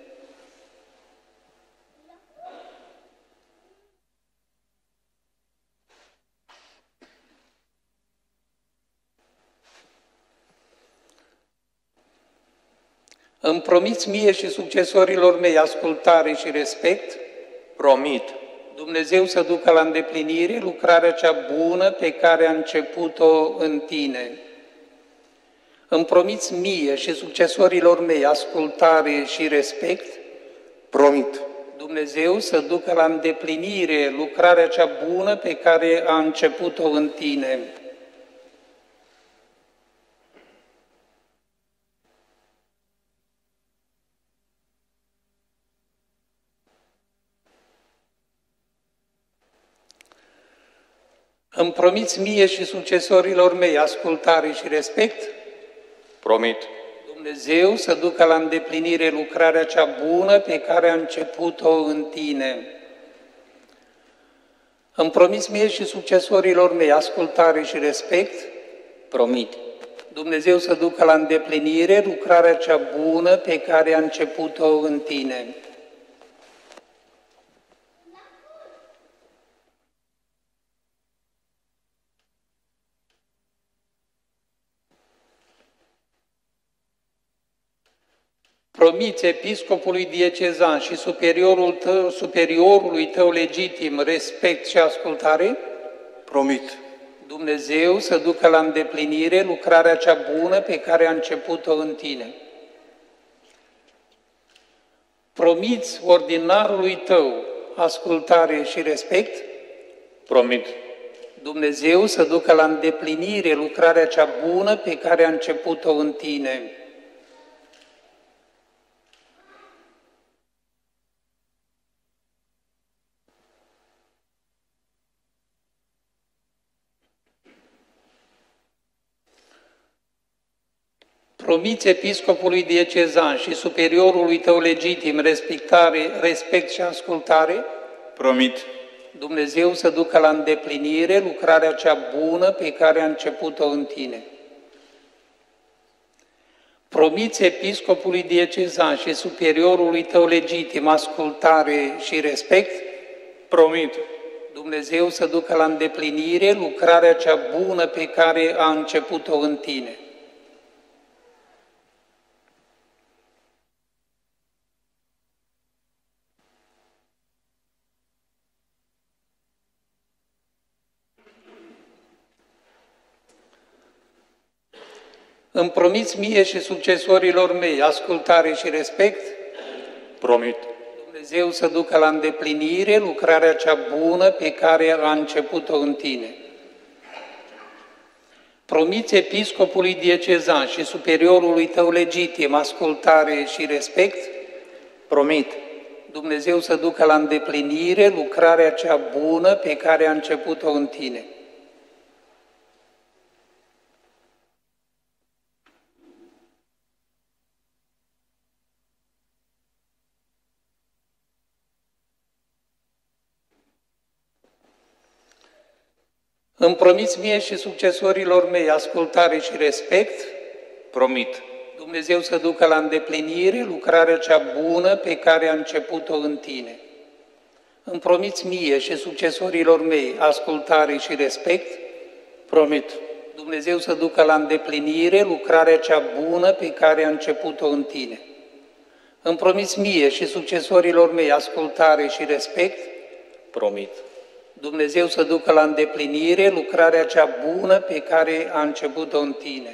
Îmi promiți mie și succesorilor mei ascultare și respect? Promit. Dumnezeu să ducă la îndeplinire lucrarea cea bună pe care a început-o în tine. Îmi promiți mie și succesorilor mei ascultare și respect? Promit. Dumnezeu să ducă la îndeplinire lucrarea cea bună pe care a început-o în tine. Îmi promiți mie și succesorilor mei ascultare și respect? Promit. Dumnezeu să ducă la îndeplinire lucrarea cea bună pe care a început-o în tine. Îmi promiți mie și succesorilor mei ascultare și respect? Promit. Dumnezeu să ducă la îndeplinire lucrarea cea bună pe care a început-o în tine. Promiți episcopului diecezan și superiorului tău legitim respect și ascultare? Promit. Dumnezeu să ducă la îndeplinire lucrarea cea bună pe care a început-o în tine. Promiți ordinarului tău ascultare și respect? Promit. Dumnezeu să ducă la îndeplinire lucrarea cea bună pe care a început-o în tine. Promiți episcopului diecezan și superiorului tău legitim respect și ascultare? Promit. Dumnezeu să ducă la îndeplinire lucrarea cea bună pe care a început-o în tine. Promiți episcopului diecezan și superiorului tău legitim ascultare și respect? Promit. Dumnezeu să ducă la îndeplinire lucrarea cea bună pe care a început-o în tine. Îmi promiți mie și succesorilor mei ascultare și respect? Promit. Dumnezeu să ducă la îndeplinire lucrarea cea bună pe care a început-o în tine. Promiți episcopului diecezan și superiorului tău legitim ascultare și respect? Promit. Dumnezeu să ducă la îndeplinire lucrarea cea bună pe care a început-o în tine. Îmi promiți mie și succesorilor mei ascultare și respect? Promit. Dumnezeu să ducă la îndeplinire lucrarea cea bună pe care a început-o în tine. Îmi promiți mie și succesorilor mei ascultare și respect? Promit. Dumnezeu să ducă la îndeplinire lucrarea cea bună pe care a început-o în tine. Îmi promiți mie și succesorilor mei ascultare și respect. Promit. Dumnezeu să ducă la îndeplinire lucrarea cea bună pe care a început-o în tine.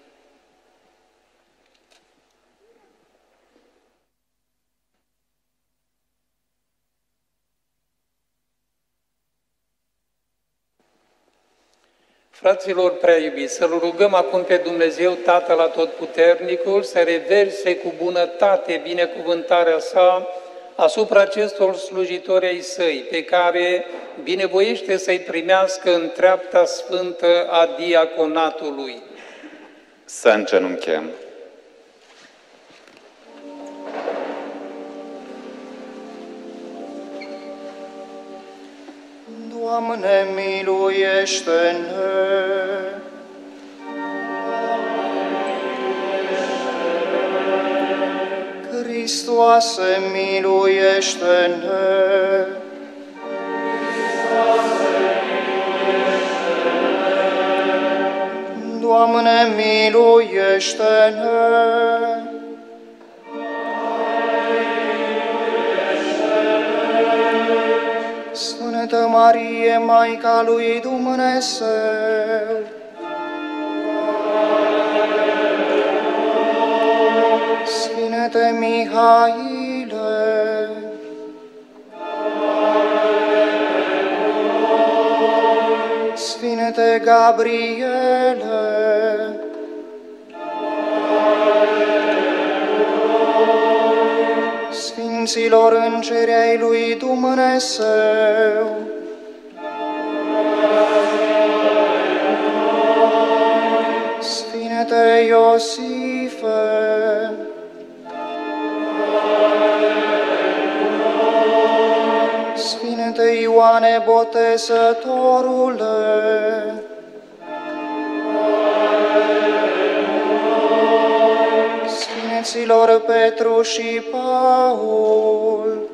Fraților prea iubiți, să-L rugăm acum pe Dumnezeu Tatăl Atotputernicul să reverse cu bunătate binecuvântarea sa asupra acestor slujitori ai săi, pe care binevoiește să-i primească în treapta sfântă a diaconatului. Să îngenunchem. Doamne, miluiește-ne! Hristoase, miluiește-ne! Doamne, miluiește-ne! Sfântă Marie, Maica lui Dumnezeu, Sfinte Mihaile, Sfinte Gabriele, Sfinților îngeri ai lui Dumnezeu, Sfinte Iosife, Sfinte Ioane Botezătorule, Sfinților Petru și Paul,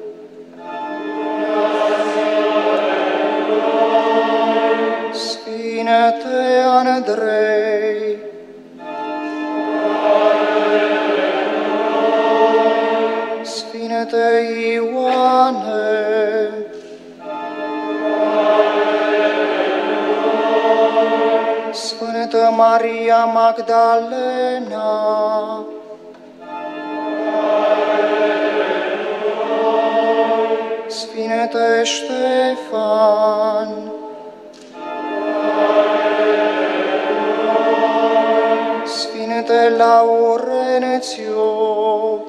Sfinte Andrei, Sfinte Ioane, Sfântă Maria Magdalena, Sfinte Ștefan, Sfinte Laurențiu,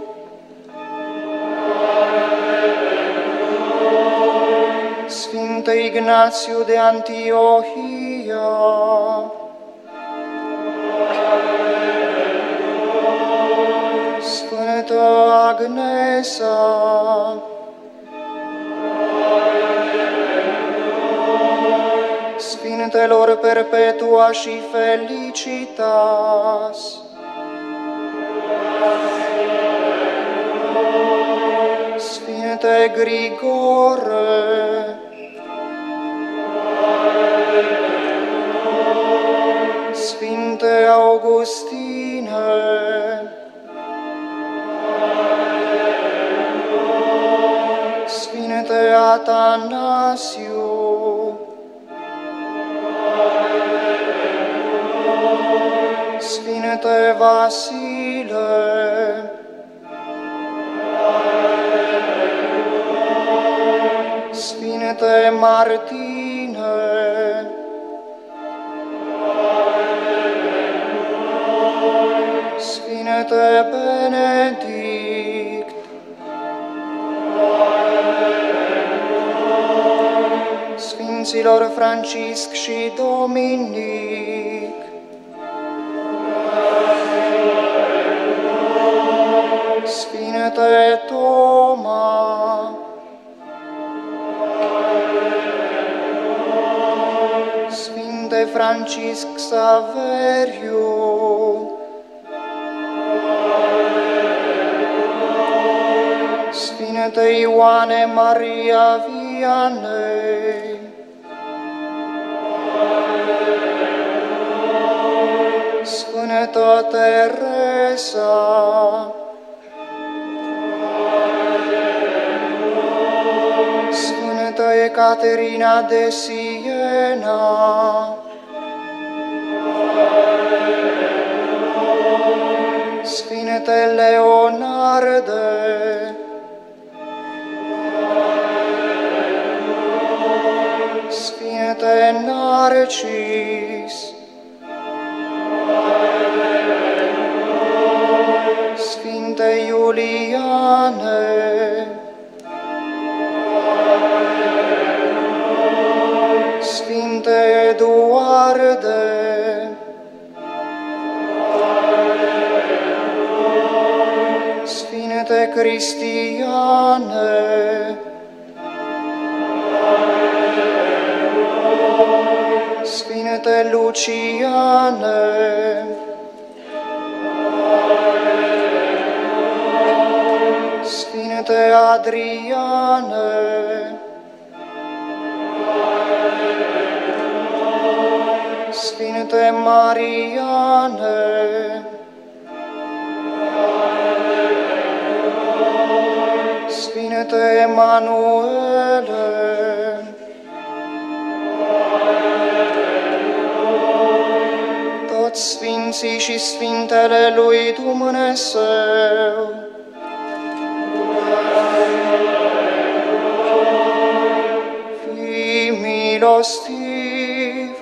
Sfinte Ignațiu de Antiohia, Sfântă Agnesa, Sfintelor Perpetua și Felicitas, Sfinte Grigore, Sfinte Augustine, Sfinte Atanasiu, Sfinte Vasile, Sfinte Martine, Sfinte Benedict, Sfinților Francisc și Dominic, Sfinte Toma, Sfinte Francisc Saveriu, Sfinte Ioane Maria Vianney, Sfântă Teresa, Caterina de Siena, Sfinte Leonarde, Sfinte Narcis, Sfinte Iuliane, Sfinte Eduarde, Sfinte Cristiane, Sfinte Luciane, Sfinte Adriane, Sfinte Mariane, Sfinte Emanuele, toți Sfinții și Sfintele lui Dumnezeu, fii milostiv,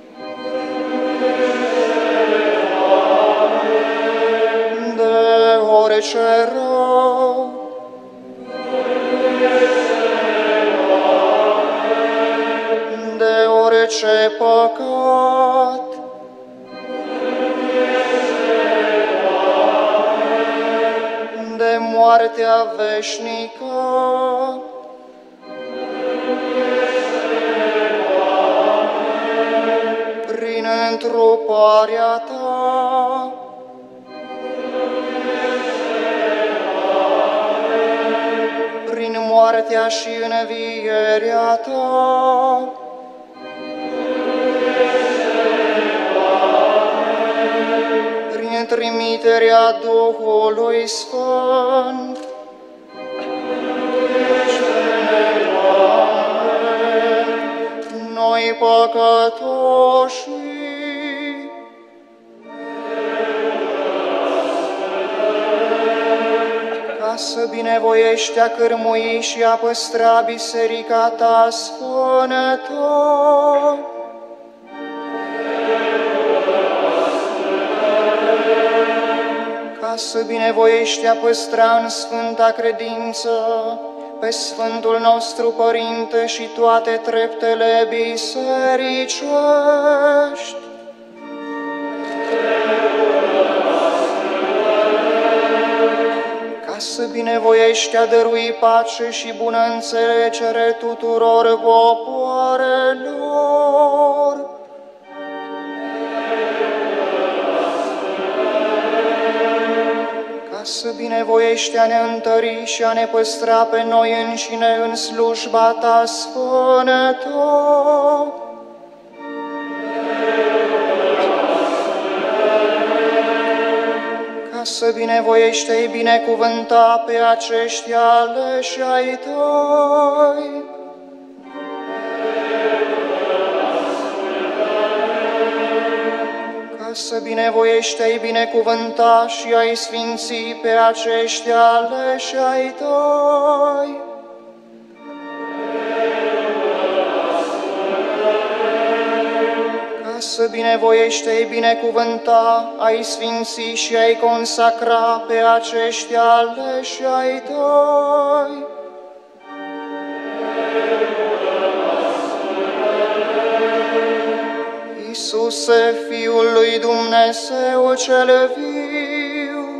de orice rău, de orice păcat, de moartea veșnică, prin întruparea ta, prin moartea și învierea ta, prin trimiterea Duhului Sfânt, noi păcătoși, ca să binevoiești a cârmui și a păstra biserica ta sfântă, ca să binevoiești a păstra în sfânta credință pe Sfântul nostru Părinte și toate treptele bisericești, ca să binevoiești a dărui pace și bună înțelegere tuturor popoarelor, să binevoiești a ne întări și a ne păstra pe noi înșine în slujba ta sfântă, ca să binevoiești a-i binecuvânta pe aceștia aleși ai tăi, să binevoiești a-i binecuvânta și a-i sfinți pe aceștia aleși ai tăi, ca să binevoiești a-i binecuvânta, a-i sfinți și a-i consacra pe aceștia aleși ai tăi, Iisuse, Fiul lui Dumnezeu cel viu,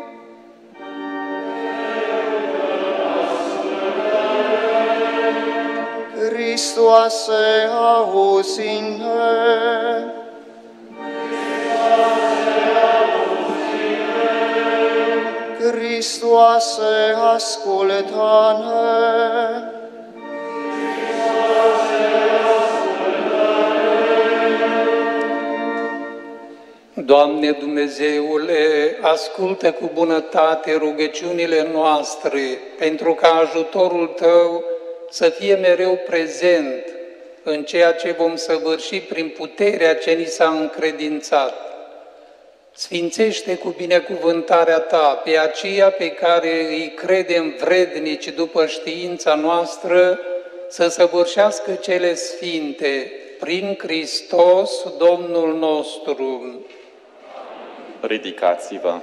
Hristoase, auzi-ne! Hristoase, ascultă-ne! Doamne Dumnezeule, ascultă cu bunătate rugăciunile noastre, pentru ca ajutorul Tău să fie mereu prezent în ceea ce vom săvârși prin puterea ce ni s-a încredințat. Sfințește cu binecuvântarea Ta pe aceia pe care îi credem vrednici după știința noastră să săvârșească cele sfinte prin Hristos Domnul nostru. Ridicați-vă!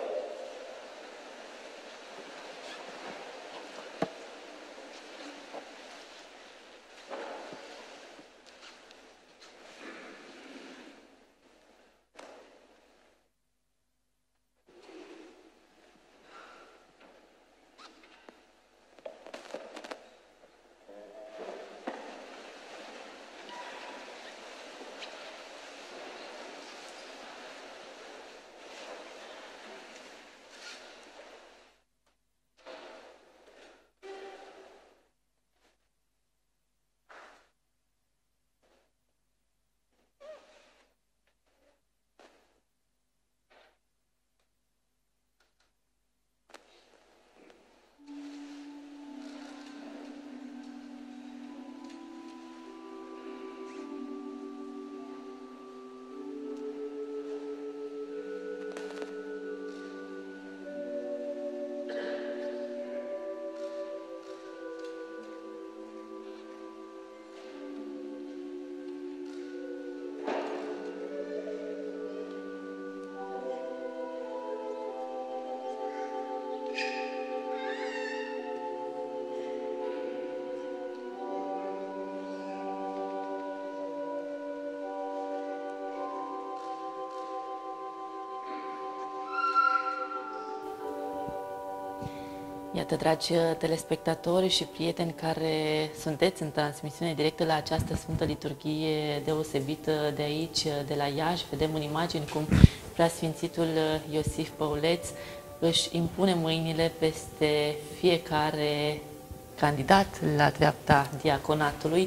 Iată, dragi telespectatori și prieteni care sunteți în transmisiune directă la această Sfântă Liturghie deosebită de aici, de la Iași, vedem în imagini cum Preasfințitul Iosif Păuleț își impune mâinile peste fiecare candidat la dreapta diaconatului.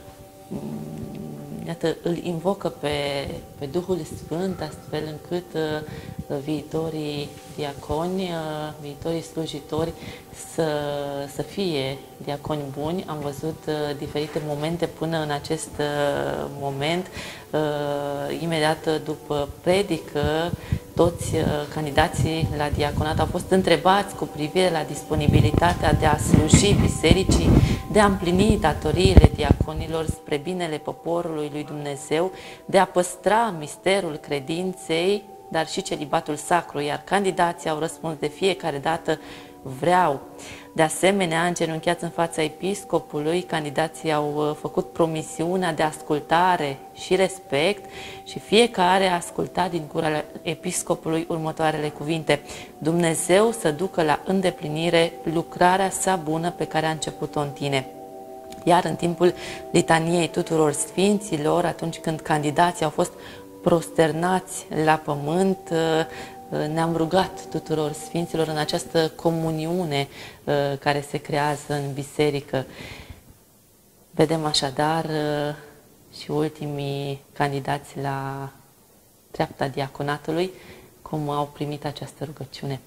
Iată, îl invocă pe Duhul Sfânt, astfel încât viitorii diaconi, viitorii slujitori să fie diaconi buni. Am văzut diferite momente până în acest moment. Imediat după predică, toți candidații la diaconat au fost întrebați cu privire la disponibilitatea de a sluji bisericii, de a împlini datoriile diaconilor spre binele poporului lui Dumnezeu, de a păstra misterul credinței, dar și celibatul sacru, iar candidații au răspuns de fiecare dată: vreau. De asemenea, îngenunchiați în fața episcopului, candidații au făcut promisiunea de ascultare și respect și fiecare a ascultat din gura episcopului următoarele cuvinte: Dumnezeu să ducă la îndeplinire lucrarea sa bună pe care a început-o în tine. Iar în timpul litaniei tuturor sfinților, atunci când candidații au fost prosternați la pământ, ne-am rugat tuturor sfinților în această comuniune care se creează în biserică. Vedem așadar și ultimii candidați la dreapta diaconatului cum au primit această rugăciune.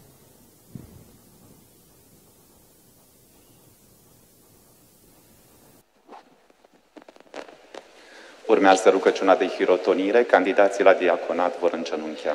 Urmează rugăciunea de hirotonire. Candidații la diaconat vor îngenunchea.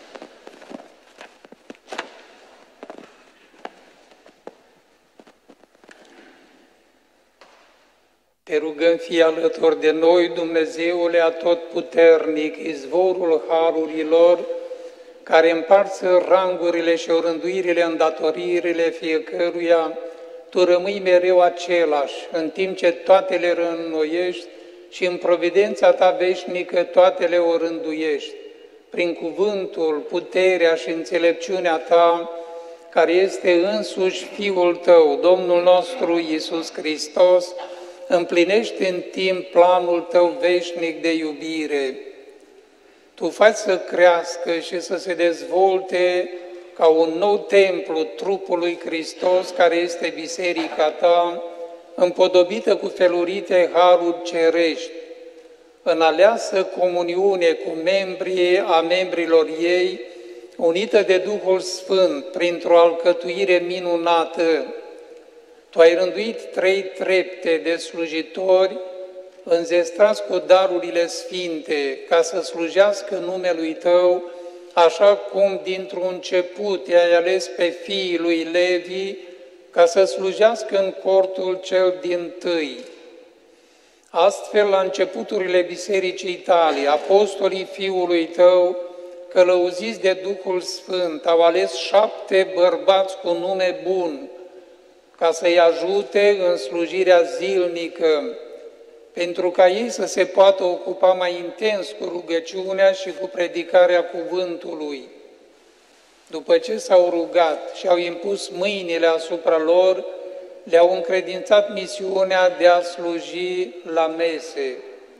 Te rugăm, fii alături de noi, Dumnezeule atotputernic, izvorul harurilor, care împarți rangurile și orânduirile, îndatoririle fiecăruia. Tu rămâi mereu același, în timp ce toate le reînnoiești și în providența Ta veșnică toate le orânduiești. Prin cuvântul, puterea și înțelepciunea Ta, care este însuși Fiul Tău, Domnul nostru Iisus Hristos, împlinește în timp planul Tău veșnic de iubire. Tu faci să crească și să se dezvolte ca un nou templu trupului Hristos, care este biserica Ta, împodobită cu felurite haruri cerești, în aleasă comuniune cu membrii a membrilor ei, unită de Duhul Sfânt printr-o alcătuire minunată. Tu ai rânduit 3 trepte de slujitori înzestrați cu darurile sfinte, ca să slujească numelui Tău, așa cum dintr-un început i-ai ales pe fiii lui Levi, ca să slujească în cortul cel dintâi. Astfel, la începuturile Bisericii Tale, apostolii Fiului Tău, călăuziți de Duhul Sfânt, au ales 7 bărbați cu nume bun, ca să-i ajute în slujirea zilnică, pentru ca ei să se poată ocupa mai intens cu rugăciunea și cu predicarea cuvântului. După ce s-au rugat și au impus mâinile asupra lor, le-au încredințat misiunea de a sluji la mese.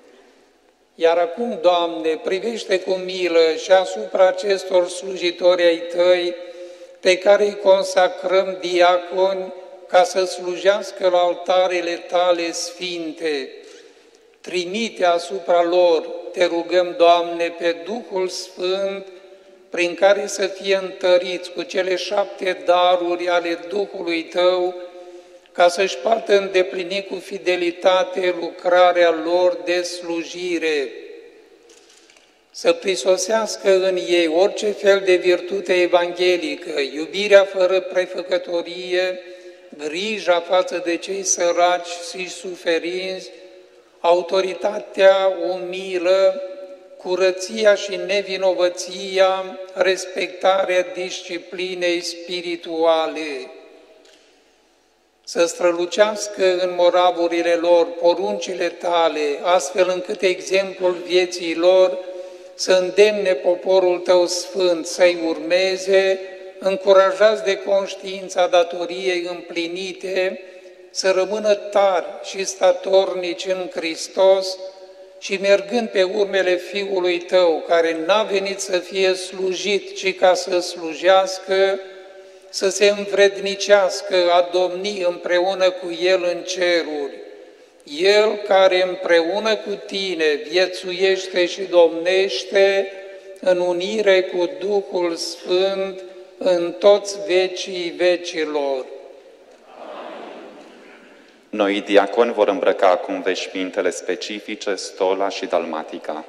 Iar acum, Doamne, privește cu milă și asupra acestor slujitori ai Tăi, pe care îi consacrăm diaconi ca să slujească la altarele Tale sfinte. Trimite asupra lor, te rugăm, Doamne, pe Duhul Sfânt, prin care să fie întăriți cu cele 7 daruri ale Duhului Tău, ca să-și poată îndeplini cu fidelitate lucrarea lor de slujire. Să prisosească în ei orice fel de virtute evanghelică, iubirea fără prefăcătorie, grija față de cei săraci și suferinți, autoritatea umilă, curăția și nevinovăția, respectarea disciplinei spirituale. Să strălucească în moravurile lor poruncile Tale, astfel încât exemplul vieții lor să îndemne poporul Tău sfânt să-i urmeze, încurajați de conștiința datoriei împlinite, să rămână tari și statornici în Hristos și mergând pe urmele Fiului Tău, care n-a venit să fie slujit, ci ca să slujească, să se învrednicească a domni împreună cu El în ceruri. El care împreună cu Tine viețuiește și domnește în unire cu Duhul Sfânt în toți vecii vecilor. Noi diaconi vor îmbrăca acum veșmintele specifice, stola și dalmatica.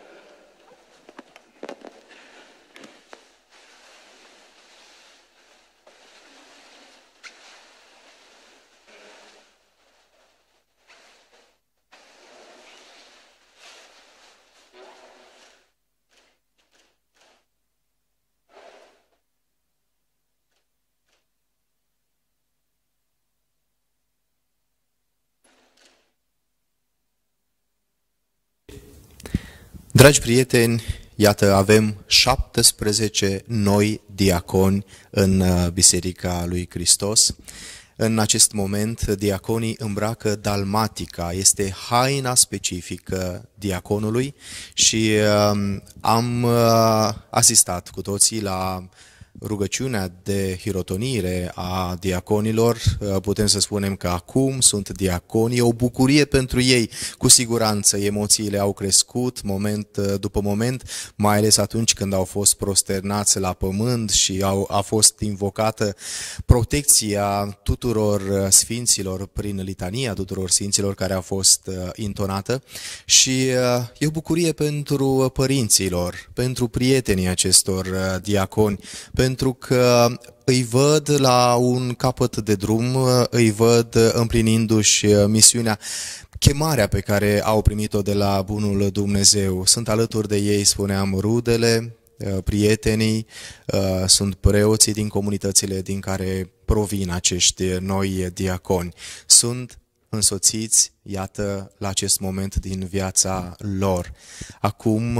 Dragi prieteni, iată, avem 17 noi diaconi în Biserica lui Hristos. În acest moment, diaconii îmbracă dalmatica, este haina specifică diaconului și am asistat cu toții la rugăciunea de hirotonire a diaconilor. Putem să spunem că acum sunt diaconi, e o bucurie pentru ei, cu siguranță emoțiile au crescut moment după moment, mai ales atunci când au fost prosternați la pământ și a fost invocată protecția tuturor sfinților prin litania tuturor sfinților care a fost intonată și e o bucurie pentru părinților, pentru prietenii acestor diaconi, pentru că îi văd la un capăt de drum, îi văd împlinindu-și misiunea, chemarea pe care au primit-o de la bunul Dumnezeu. Sunt alături de ei, spuneam, rudele, prietenii, sunt preoții din comunitățile din care provin acești noi diaconi. Sunt însoțiți, iată, la acest moment din viața lor. Acum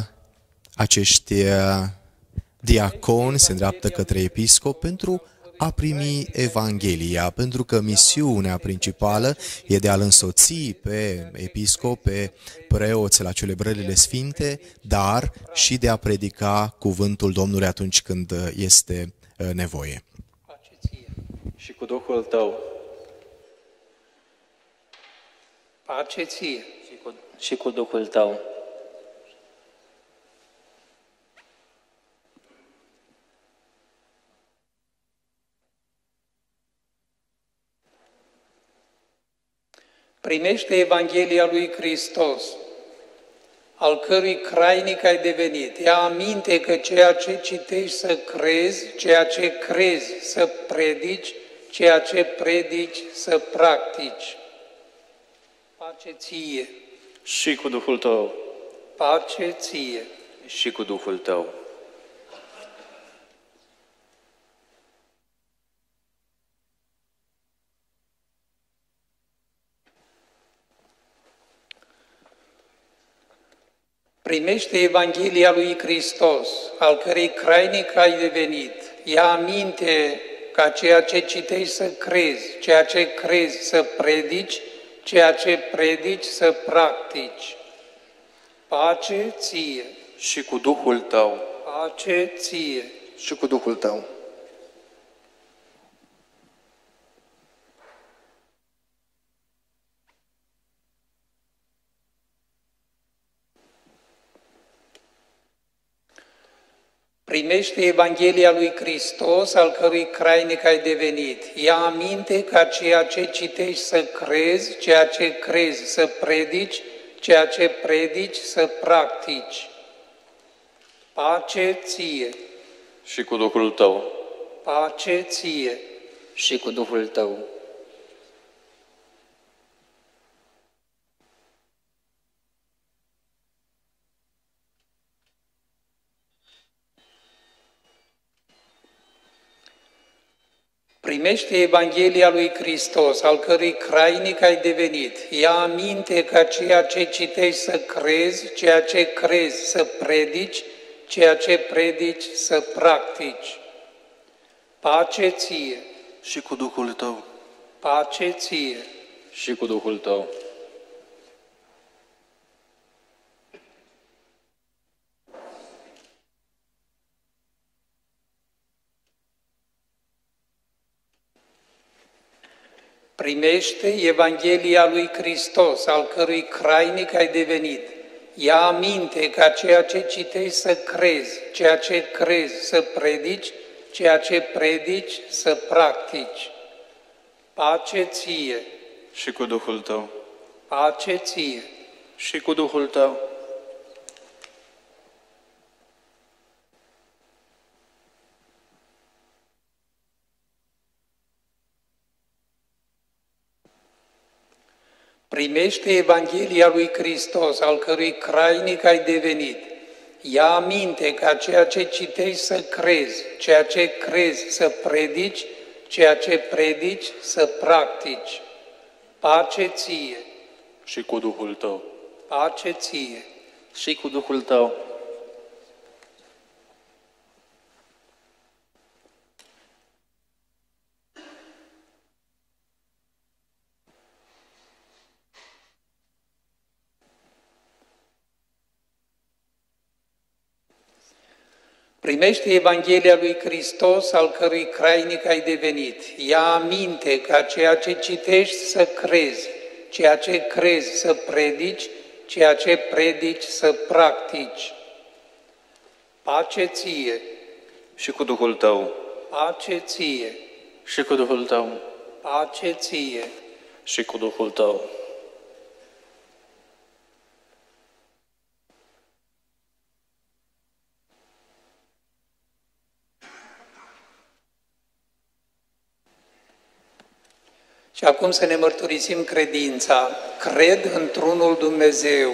acești diaconi se îndreaptă către episcop pentru a primi Evanghelia, pentru că misiunea principală e de a-l însoți pe episcop, pe preoți la celebrările sfinte, dar și de a predica cuvântul Domnului atunci când este nevoie. Și cu Duhul Tău. Pace ție. Și cu Duhul Tău. Primește Evanghelia lui Hristos, al cărui crainic ai devenit. Ia aminte că ceea ce citești să crezi, ceea ce crezi să predici, ceea ce predici să practici. Pace ție. Și cu Duhul tău. Pace ție. Și cu Duhul tău. Primește Evanghelia lui Hristos, al cărei crainic ai devenit. Ia aminte ca ceea ce citești să crezi, ceea ce crezi să predici, ceea ce predici să practici. Pace ție. Și cu Duhul tău. Pace ție. Și cu Duhul tău. Primește Evanghelia lui Hristos, al cărui crainic ai devenit. Ia aminte ca ceea ce citești să crezi, ceea ce crezi să predici, ceea ce predici să practici. Pace ție. Și cu Duhul tău. Pace ție. Și cu Duhul tău. Primește Evanghelia lui Hristos, al cărui crainic ai devenit. Ia aminte ca ceea ce citești să crezi, ceea ce crezi să predici, ceea ce predici să practici. Pace ție. Și cu Duhul tău. Pace ție. Și cu Duhul tău. Primește Evanghelia lui Hristos, al cărui crainic ai devenit. Ia aminte ca ceea ce citești să crezi, ceea ce crezi să predici, ceea ce predici să practici. Pace ție. Și cu Duhul tău. Pace ție. Și cu Duhul tău. Primește Evanghelia lui Hristos, al cărui crainic ai devenit. Ia aminte ca ceea ce citești să crezi, ceea ce crezi să predici, ceea ce predici să practici. Pace ție. Și cu Duhul tău. Pace ție. Și cu Duhul tău. Primește Evanghelia lui Hristos, al cărui crainic ai devenit. Ia aminte ca ceea ce citești să crezi, ceea ce crezi să predici, ceea ce predici să practici. Pace ție. Și cu Duhul tău. Pace ție. Și cu Duhul tău. Pace ție. Și cu Duhul tău. Și acum să ne mărturisim credința. Cred într-unul Dumnezeu,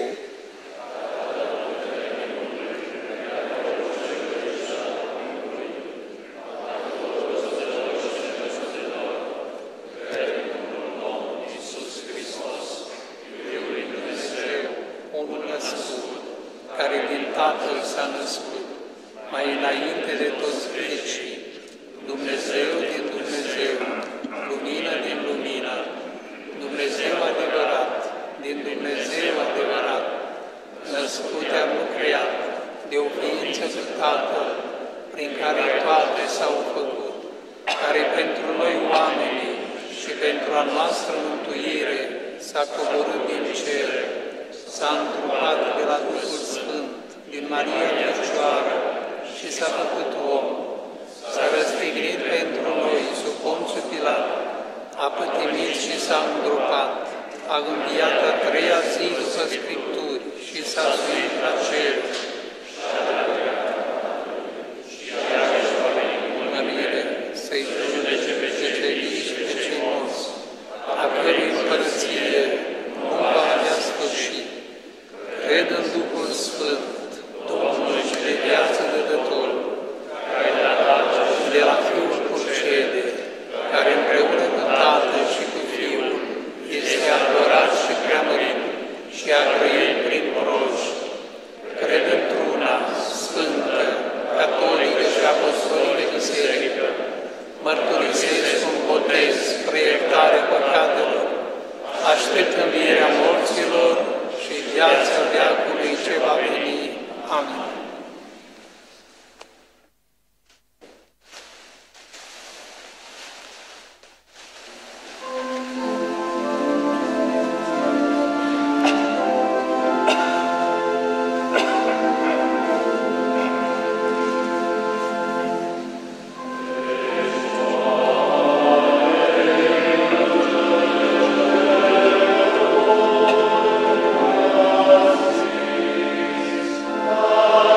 unul născut, care din Tatăl s-a născut, mai înainte de toți vecii, Dumnezeu din Dumnezeu, lumină din lumină, Dumnezeu adevărat, din Dumnezeu adevărat, născut dar nu creat, de o ființă cu Tatăl, prin care toate s-au făcut, care pentru noi oamenii și pentru a noastră mântuire s-a coborât din cer, s-a întrupat de la Duhul Sfânt, din Maria Fecioară și s-a făcut om, s-a răstignit pentru noi sub Ponțiu Pilat, a pătimit și s-a îngropat, a înviat a treia zi după Scripturi și s-a suit la cer. Mărire să-i judece pe cei vii și pe cei morți, a cărui împărăție nu va avea sfârșit. Cred în Duhul Sfânt, Domnul și de viață dădător, de la Fiul Curcede, care împreună cu Tatăl și cu Fiul este adorat și preamărit și a grăit prin proroci. Cred într-una sfântă, catolică și apostolică biserică, mărturisesc un botez spre iertare păcatelor, aștept învierea morților și viața veacului ce va veni. Amin. Amin.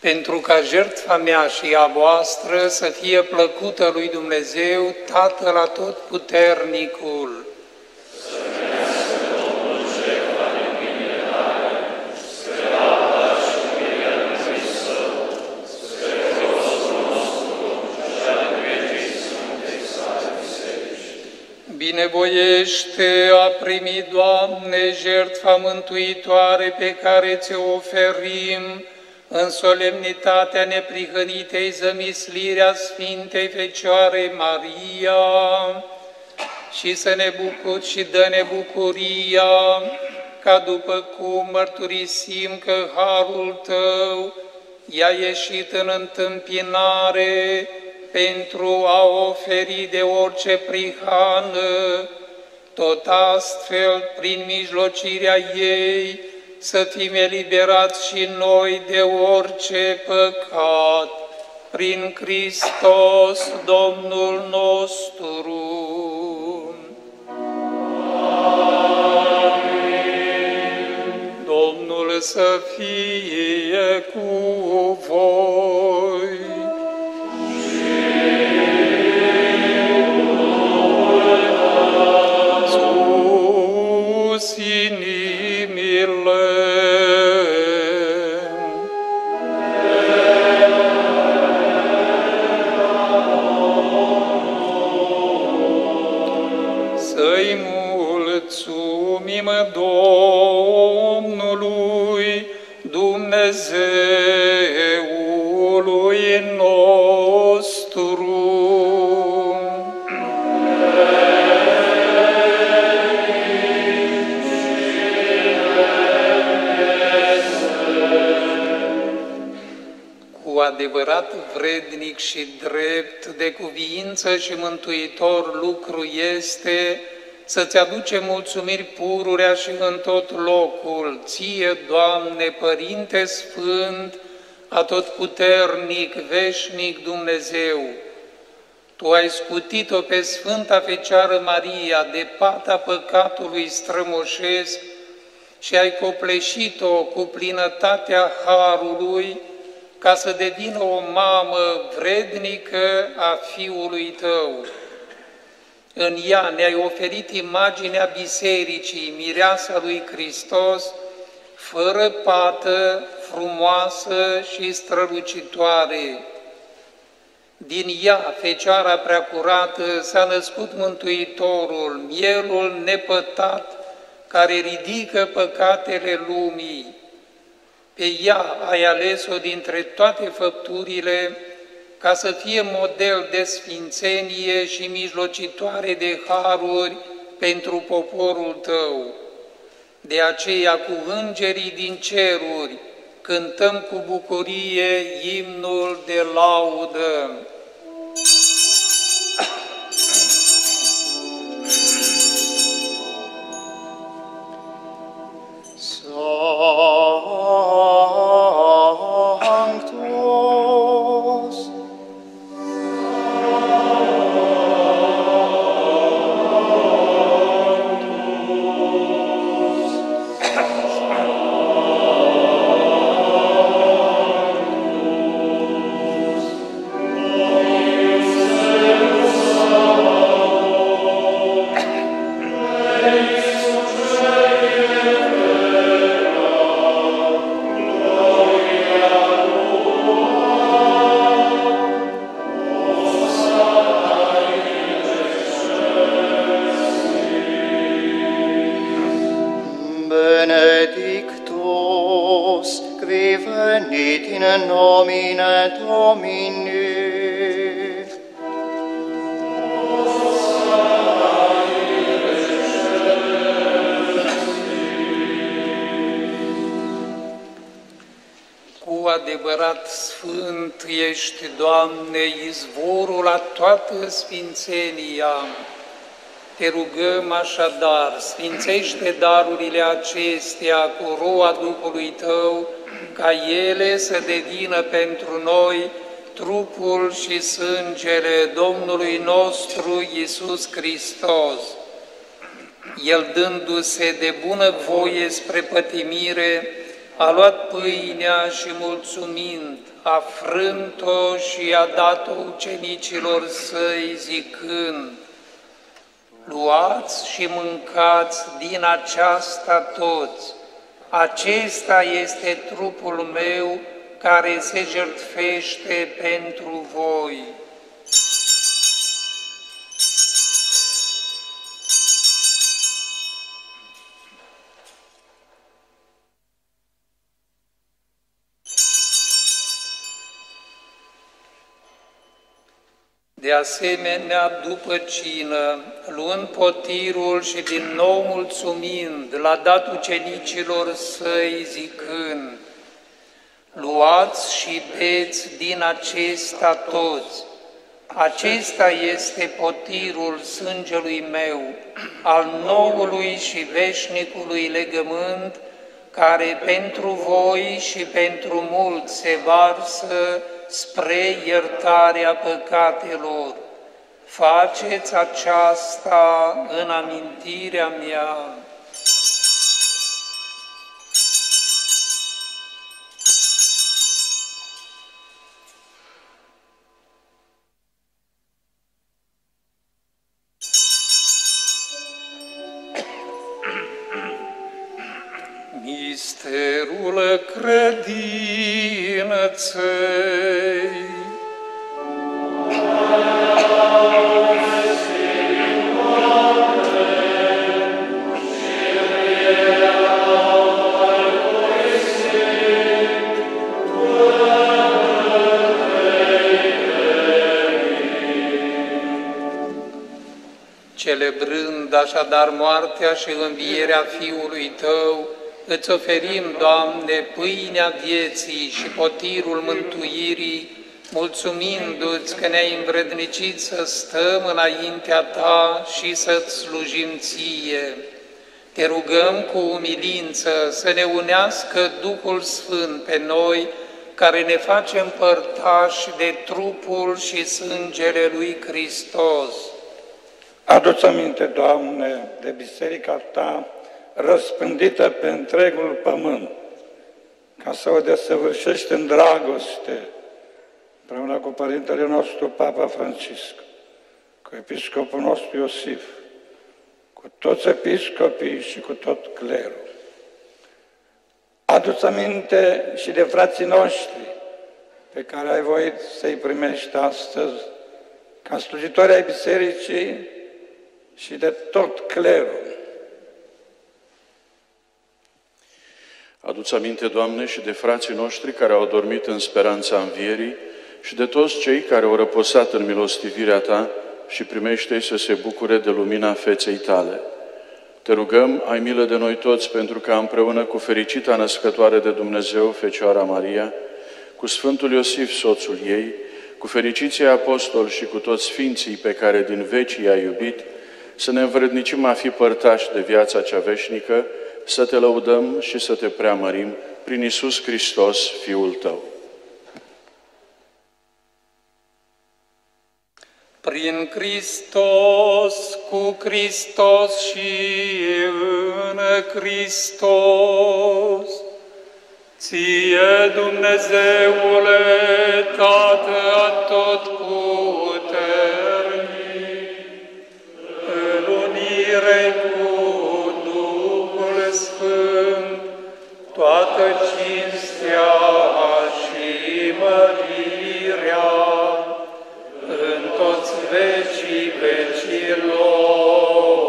pentru ca jertfa mea și a voastră să fie plăcută lui Dumnezeu, Tatăl Atotputernicul. Binevoiește a primi, Doamne, jertfa mântuitoare pe care ți-o oferim în solemnitatea neprihănitei zămisliri a Sfintei Fecioare Maria, și să ne bucuri și dă-ne bucuria, ca după cum mărturisim că harul Tău i-a ieșit în întâmpinare pentru a oferi de orice prihană, tot astfel, prin mijlocirea ei, să fim eliberați și noi de orice păcat, prin Hristos Domnul nostru. Amin. Domnul să fie cu voi. Sus inimile. Să-i mulțumim Domnului, Dumnezeului nostru. Cu adevărat vrednic și drept de cuviință și mântuitor lucru este să-ți aducem mulțumiri pururea și în tot locul, ție, Doamne, Părinte Sfânt, Atotputernic, Veșnic Dumnezeu. Tu ai scutit-o pe Sfânta Fecioară Maria de pata păcatului strămoșesc și ai copleșit-o cu plinătatea harului, ca să devină o mamă vrednică a Fiului Tău. În ea ne-ai oferit imaginea Bisericii, mireasa lui Hristos, fără pată, frumoasă și strălucitoare. Din ea, Fecioara Preacurată, s-a născut Mântuitorul, mielul nepătat, care ridică păcatele lumii. Pe ea ai ales-o dintre toate făpturile, ca să fie model de sfințenie și mijlocitoare de haruri pentru poporul Tău. De aceea, cu îngerii din ceruri, cântăm cu bucurie imnul de laudă. Benedictus, qui venit in nomine Domini. Cu adevărat sfânt ești, Doamne, izvorul a toată sfințenia. Te rugăm așadar, sfințește darurile acestea cu roa Duhului Tău, ca ele să devină pentru noi trupul și sângele Domnului nostru Iisus Hristos. El, dându-se de bună voie spre pătimire, a luat pâinea și mulțumind, a frânt-o și a dat-o ucenicilor săi, zicând: luați și mâncați din aceasta toți, acesta este trupul meu care se jertfește pentru voi. De asemenea, după cină, luând potirul și din nou mulțumind, l-a dat ucenicilor săi, zicând: luați și beți din acesta toți, acesta este potirul sângelui meu, al noului și veșnicului legământ, care pentru voi și pentru mulți se varsă spre iertarea păcatelor. Faceți aceasta în amintirea mea. Misterul credinței. Celebrând așadar moartea și învierea Fiului Tău, îți oferim, Doamne, pâinea vieții și potirul mântuirii, mulțumindu-ți că ne-ai învrednicit să stăm înaintea Ta și să-ți slujim Ție. Te rugăm cu umilință să ne unească Duhul Sfânt pe noi, care ne facem părtași de trupul și sângele lui Hristos. Adu-ți aminte, Doamne, de biserica Ta, răspândită pe întregul pământ, ca să o desăvârșești în dragoste, împreună cu Părintele nostru, Papa Francisc, cu Episcopul nostru Iosif, cu toți episcopii și cu tot clerul. Adu-ți aminte și de frații noștri pe care ai voit să-i primești astăzi, ca slujitori ai bisericii și de tot clerul. Adu-ți aminte, Doamne, și de frații noștri care au dormit în speranța învierii și de toți cei care au răposat în milostivirea Ta și primește-i să se bucure de lumina feței Tale. Te rugăm, ai milă de noi toți, pentru ca împreună cu fericita născătoare de Dumnezeu, Fecioara Maria, cu Sfântul Iosif, soțul ei, cu fericiții apostoli și cu toți sfinții pe care din veci i-ai iubit, să ne învrednicim a fi părtași de viața cea veșnică, să Te lăudăm și să Te preamărim prin Iisus Hristos, Fiul Tău. Prin Hristos, cu Hristos și în Hristos, Ție, Dumnezeule, Tată atotputernic, în unire cu Duhul Sfânt, toată cinstea și mărirea, în toți vecii vecilor.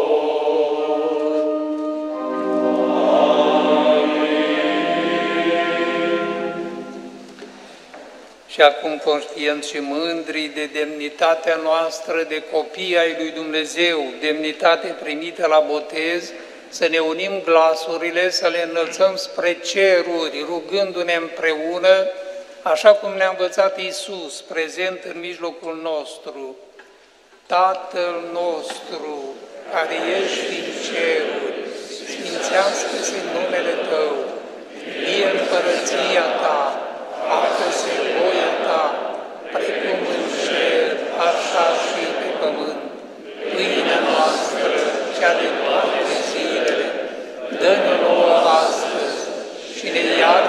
Și acum, conștienți și mândri de demnitatea noastră de copii ai lui Dumnezeu, demnitate primită la botez, să ne unim glasurile, să le înălțăm spre ceruri, rugându-ne împreună, așa cum ne-a învățat Iisus, prezent în mijlocul nostru. Tatăl nostru, care ești în ceruri, sfințească-se numele Tău, fie împărăția Ta, facă-se voia Ta, precum în cer, așa și pe pământ. Pâinea noastră, cea de toate zilele, dă-ne nouă astăzi și ne iartă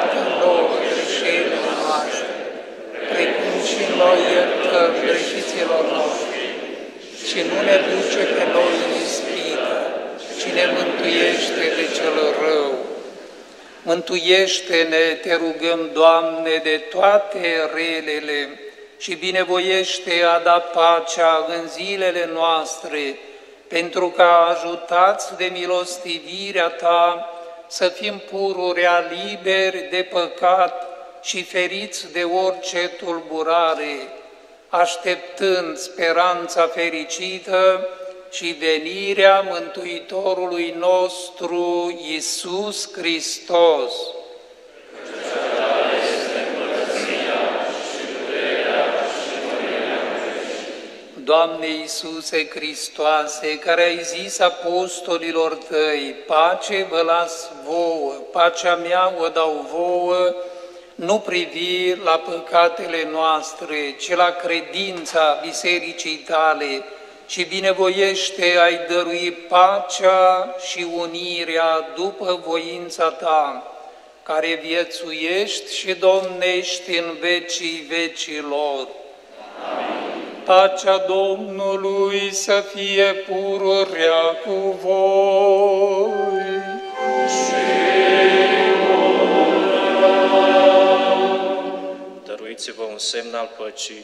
greșiților noștri și nu ne duce pe noi în ispită, ci ne mântuiește de cel rău. Mântuiește-ne, te rugăm, Doamne, de toate relele și binevoiește a da pacea în zilele noastre, pentru ca, ajutați de milostivirea Ta, să fim pururea liberi de păcat și feriți de orice tulburare, așteptând speranța fericită și venirea Mântuitorului nostru, Iisus Hristos. Doamne Iisuse Hristoase, care ai zis apostolilor Tăi, pace vă las vouă, pacea mea o dau vouă, nu privi la păcatele noastre, ci la credința Bisericii Tale și binevoiește ai dărui pacea și unirea după voința Ta, care viețuiești și domnești în vecii vecilor. Amin. Pacea Domnului să fie pururea cu voi. Dăruiți-vă un semn al păcii.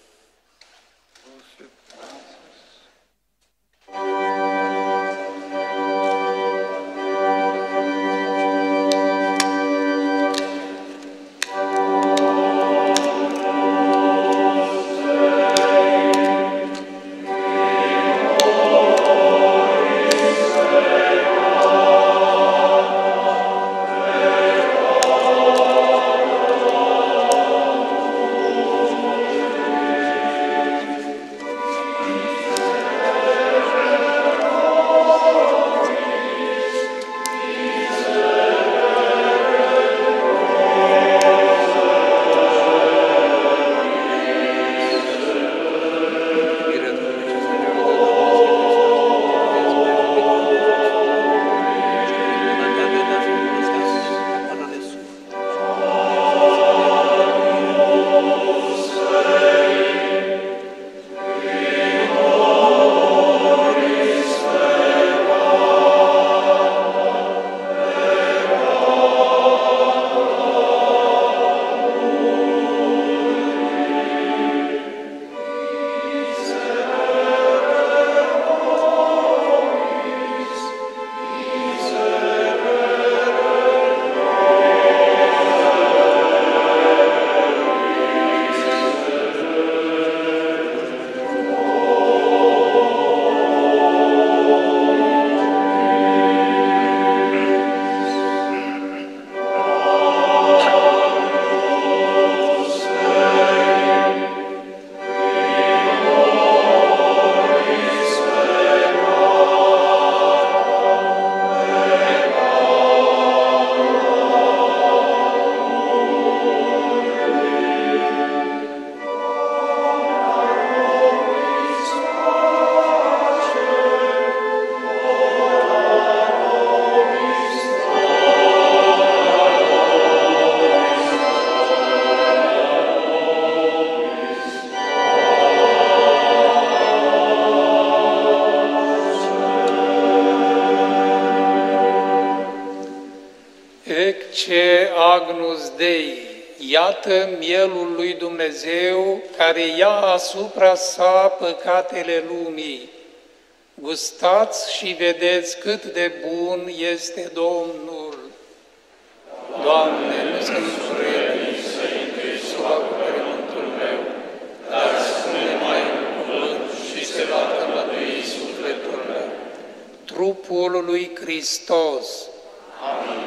Ecce Agnus Dei, iată mielul lui Dumnezeu care ia asupra sa păcatele lumii. Gustați și vedeți cât de bun este Domnul. Doamne, nu sunt vrednic să intri sub acoperământul meu, dar spune mai un cuvânt și se va tămădui sufletul meu. Trupul lui Hristos. Amin.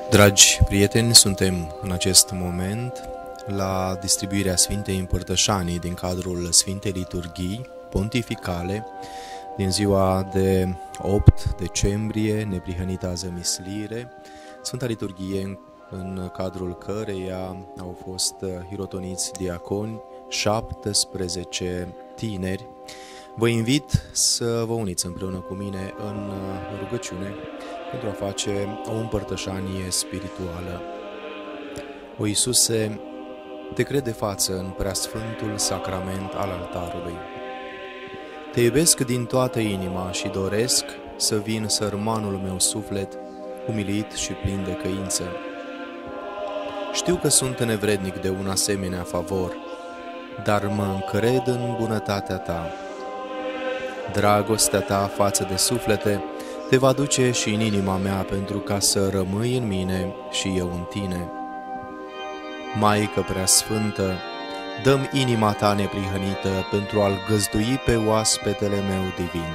Dragi prieteni, suntem în acest moment la distribuirea Sfintei Împărtășanii din cadrul Sfintei Liturghii Pontificale din ziua de 8 decembrie, neprihănita zămislire, Sfânta Liturghie în cadrul căreia au fost hirotoniți diaconi 17 tineri. Vă invit să vă uniți împreună cu mine în rugăciune pentru a face o împărtășanie spirituală. O Iisuse, te cred de față în preasfântul sacrament al altarului. Te iubesc din toată inima și doresc să vin sărmanul meu suflet, umilit și plin de căință. Știu că sunt nevrednic de un asemenea favor, dar mă încred în bunătatea ta. Dragostea ta față de suflete te va duce și în inima mea pentru ca să rămâi în mine și eu în tine. Maică Preasfântă, dă-mi inima ta neprihănită pentru a-l găzdui pe oaspetele meu divin.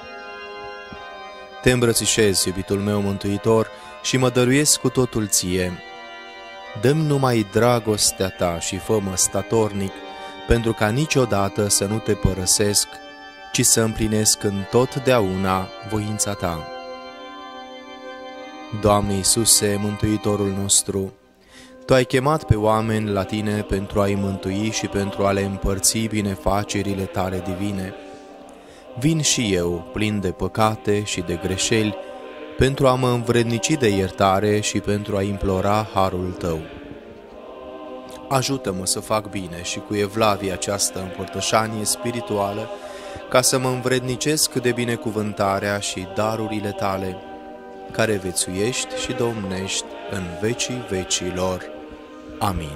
Te îmbrățișez, iubitul meu mântuitor, și mă dăruiesc cu totul ție. Dă-mi numai dragostea ta și fă-mă statornic, pentru ca niciodată să nu te părăsesc, ci să împlinesc întotdeauna voința ta. Doamne Iisuse, Mântuitorul nostru, Tu ai chemat pe oameni la Tine pentru a-i mântui și pentru a le împărți binefacerile Tale divine. Vin și eu, plin de păcate și de greșeli, pentru a mă învrednici de iertare și pentru a implora harul Tău. Ajută-mă să fac bine și cu evlavie această împărtășanie spirituală, ca să mă învrednicesc de binecuvântarea și darurile Tale, care vețuiești și domnești în vecii vecilor. Amin.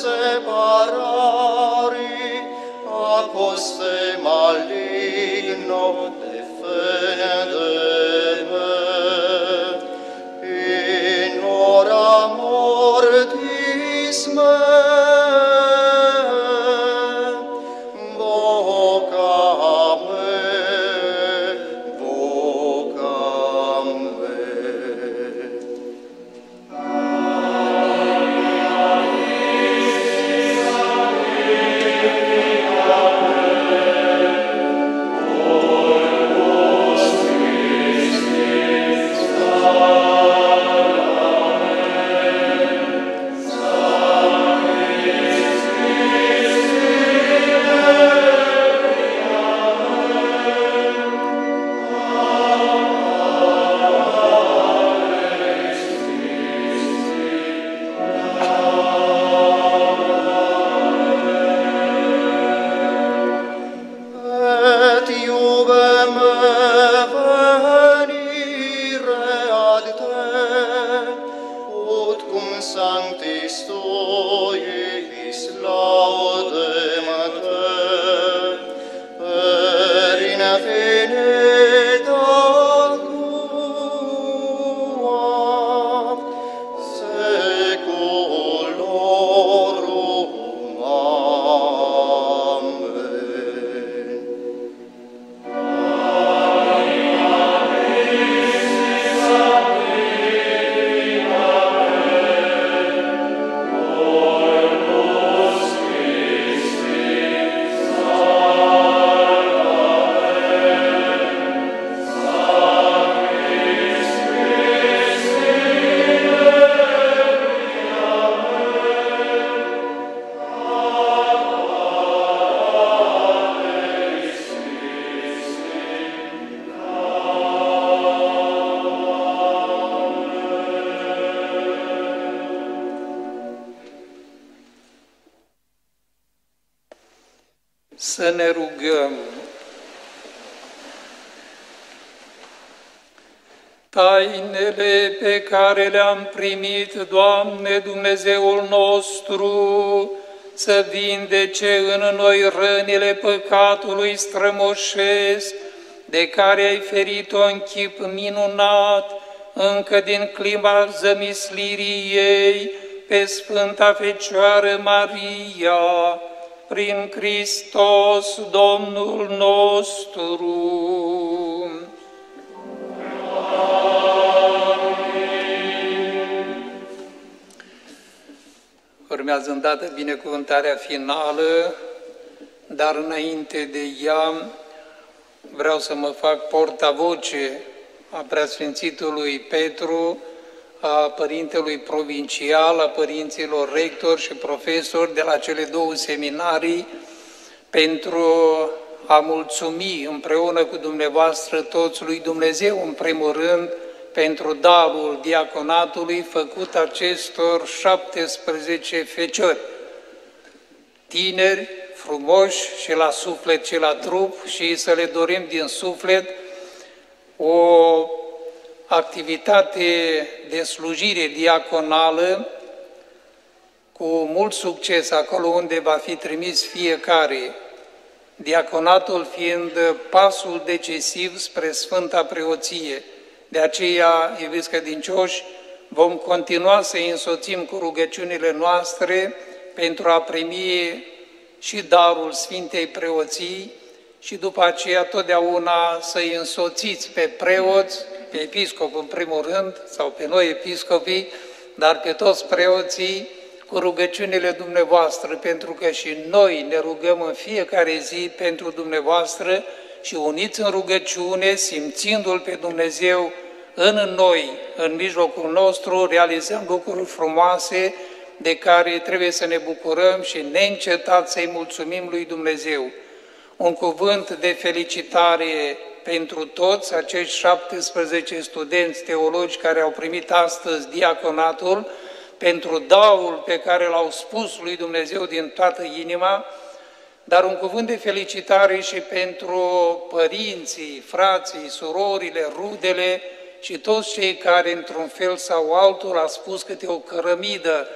separari, acoste maligno defendeme, in hora mortis meae, voca me. Să ne rugăm. Tainele pe care le-am primit, Doamne Dumnezeul nostru, să vindece în noi rănile păcatului strămoșesc, de care ai ferit-o în chip minunat, încă din clima zămislirii ei, pe Sfânta Fecioară Maria, prin Hristos Domnul nostru. Urmează îndată binecuvântarea finală, dar înainte de ea vreau să mă fac portavoce a Preasfințitului Petru, a Părintelui Provincial, a părinților rectori și profesori de la cele două seminarii, pentru a mulțumi împreună cu dumneavoastră toți lui Dumnezeu, în primul rând, pentru darul diaconatului făcut acestor 17 feciori, tineri, frumoși și la suflet și la trup, și să le dorim din suflet o activitate de slujire diaconală cu mult succes acolo unde va fi trimis fiecare, diaconatul fiind pasul decisiv spre Sfânta Preoție. De aceea, iubiți credincioși, vom continua să-i însoțim cu rugăciunile noastre pentru a primi și darul Sfintei Preoții și după aceea totdeauna să-i însoțiți pe preoți, pe episcop în primul rând, sau pe noi episcopii, dar pe toți preoții cu rugăciunile dumneavoastră, pentru că și noi ne rugăm în fiecare zi pentru dumneavoastră și uniți în rugăciune, simțindu-L pe Dumnezeu în noi, în mijlocul nostru, realizăm lucruri frumoase de care trebuie să ne bucurăm și neîncetat să-i mulțumim lui Dumnezeu. Un cuvânt de felicitare pentru toți acești 17 studenți teologi care au primit astăzi diaconatul, pentru darul pe care l-au spus lui Dumnezeu din toată inima, dar un cuvânt de felicitare și pentru părinții, frații, surorile, rudele și toți cei care, într-un fel sau altul, a spus câte o cărămidă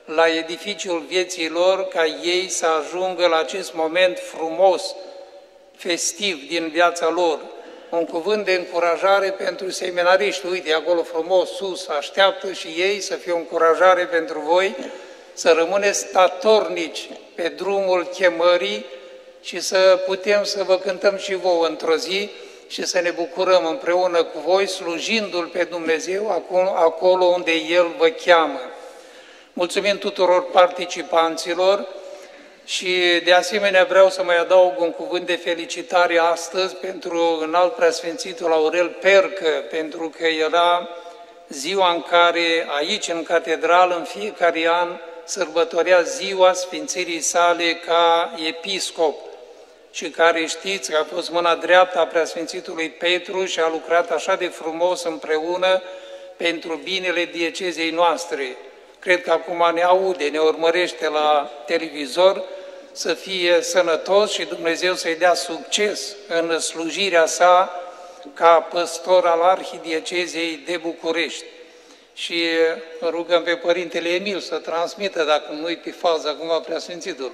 la edificiul vieții lor, ca ei să ajungă la acest moment frumos, festiv din viața lor. Un cuvânt de încurajare pentru seminariști. Uite, acolo frumos, sus, așteaptă și ei să fie o încurajare pentru voi, să rămâneți statornici pe drumul chemării și să putem să vă cântăm și vouă într-o zi și să ne bucurăm împreună cu voi, slujindu-L pe Dumnezeu acolo unde El vă cheamă. Mulțumim tuturor participanților și de asemenea vreau să mai adaug un cuvânt de felicitare astăzi pentru Înalt Preasfințitul Aurel Percă, pentru că era ziua în care aici în catedrală în fiecare an sărbătorea ziua sfințirii sale ca episcop și care știți că a fost mâna dreaptă a Preasfințitului Petru și a lucrat așa de frumos împreună pentru binele diecezei noastre. Cred că acum ne aude, ne urmărește la televizor, să fie sănătos și Dumnezeu să-i dea succes în slujirea sa ca păstor al Arhidiecezei de București. Și rugăm pe Părintele Emil să transmită, dacă nu-i pe fază acum Preasfințitul.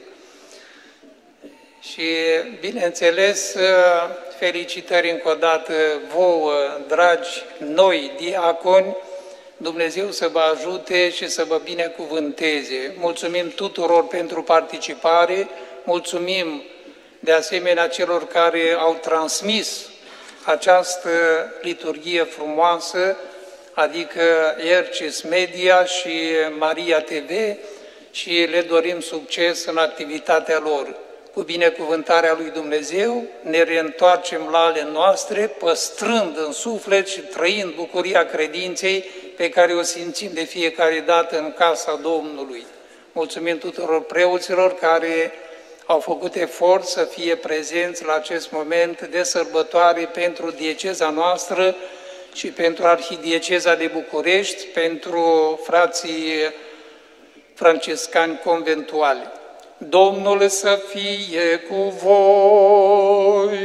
Și, bineînțeles, felicitări încă o dată vouă, dragi noi diaconi, Dumnezeu să vă ajute și să vă binecuvânteze. Mulțumim tuturor pentru participare, mulțumim de asemenea celor care au transmis această liturghie frumoasă, adică Ercis Media și Maria TV, și le dorim succes în activitatea lor. Cu binecuvântarea lui Dumnezeu ne reîntoarcem la ale noastre, păstrând în suflet și trăind bucuria credinței pe care o simțim de fiecare dată în casa Domnului. Mulțumim tuturor preoților care au făcut efort să fie prezenți la acest moment de sărbătoare pentru dieceza noastră și pentru Arhidieceza de București, pentru frații franciscani conventuali. Domnul să fie cu voi!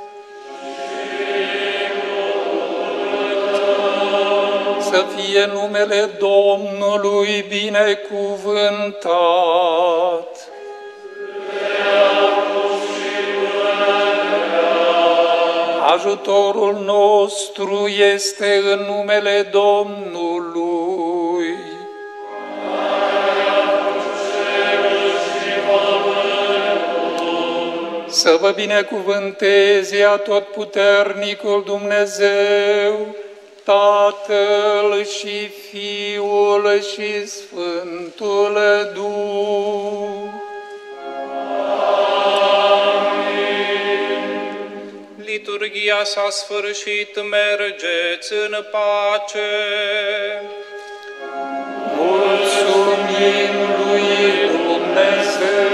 Să fie numele Domnului binecuvântat! Ajutorul nostru este în numele Domnului. Să vă binecuvânteze Atotputernicul Dumnezeu, Tatăl și Fiul și Sfântul Duh. Liturghia s-a sfârșit, mergeți în pace. Mulțumim lui Dumnezeu!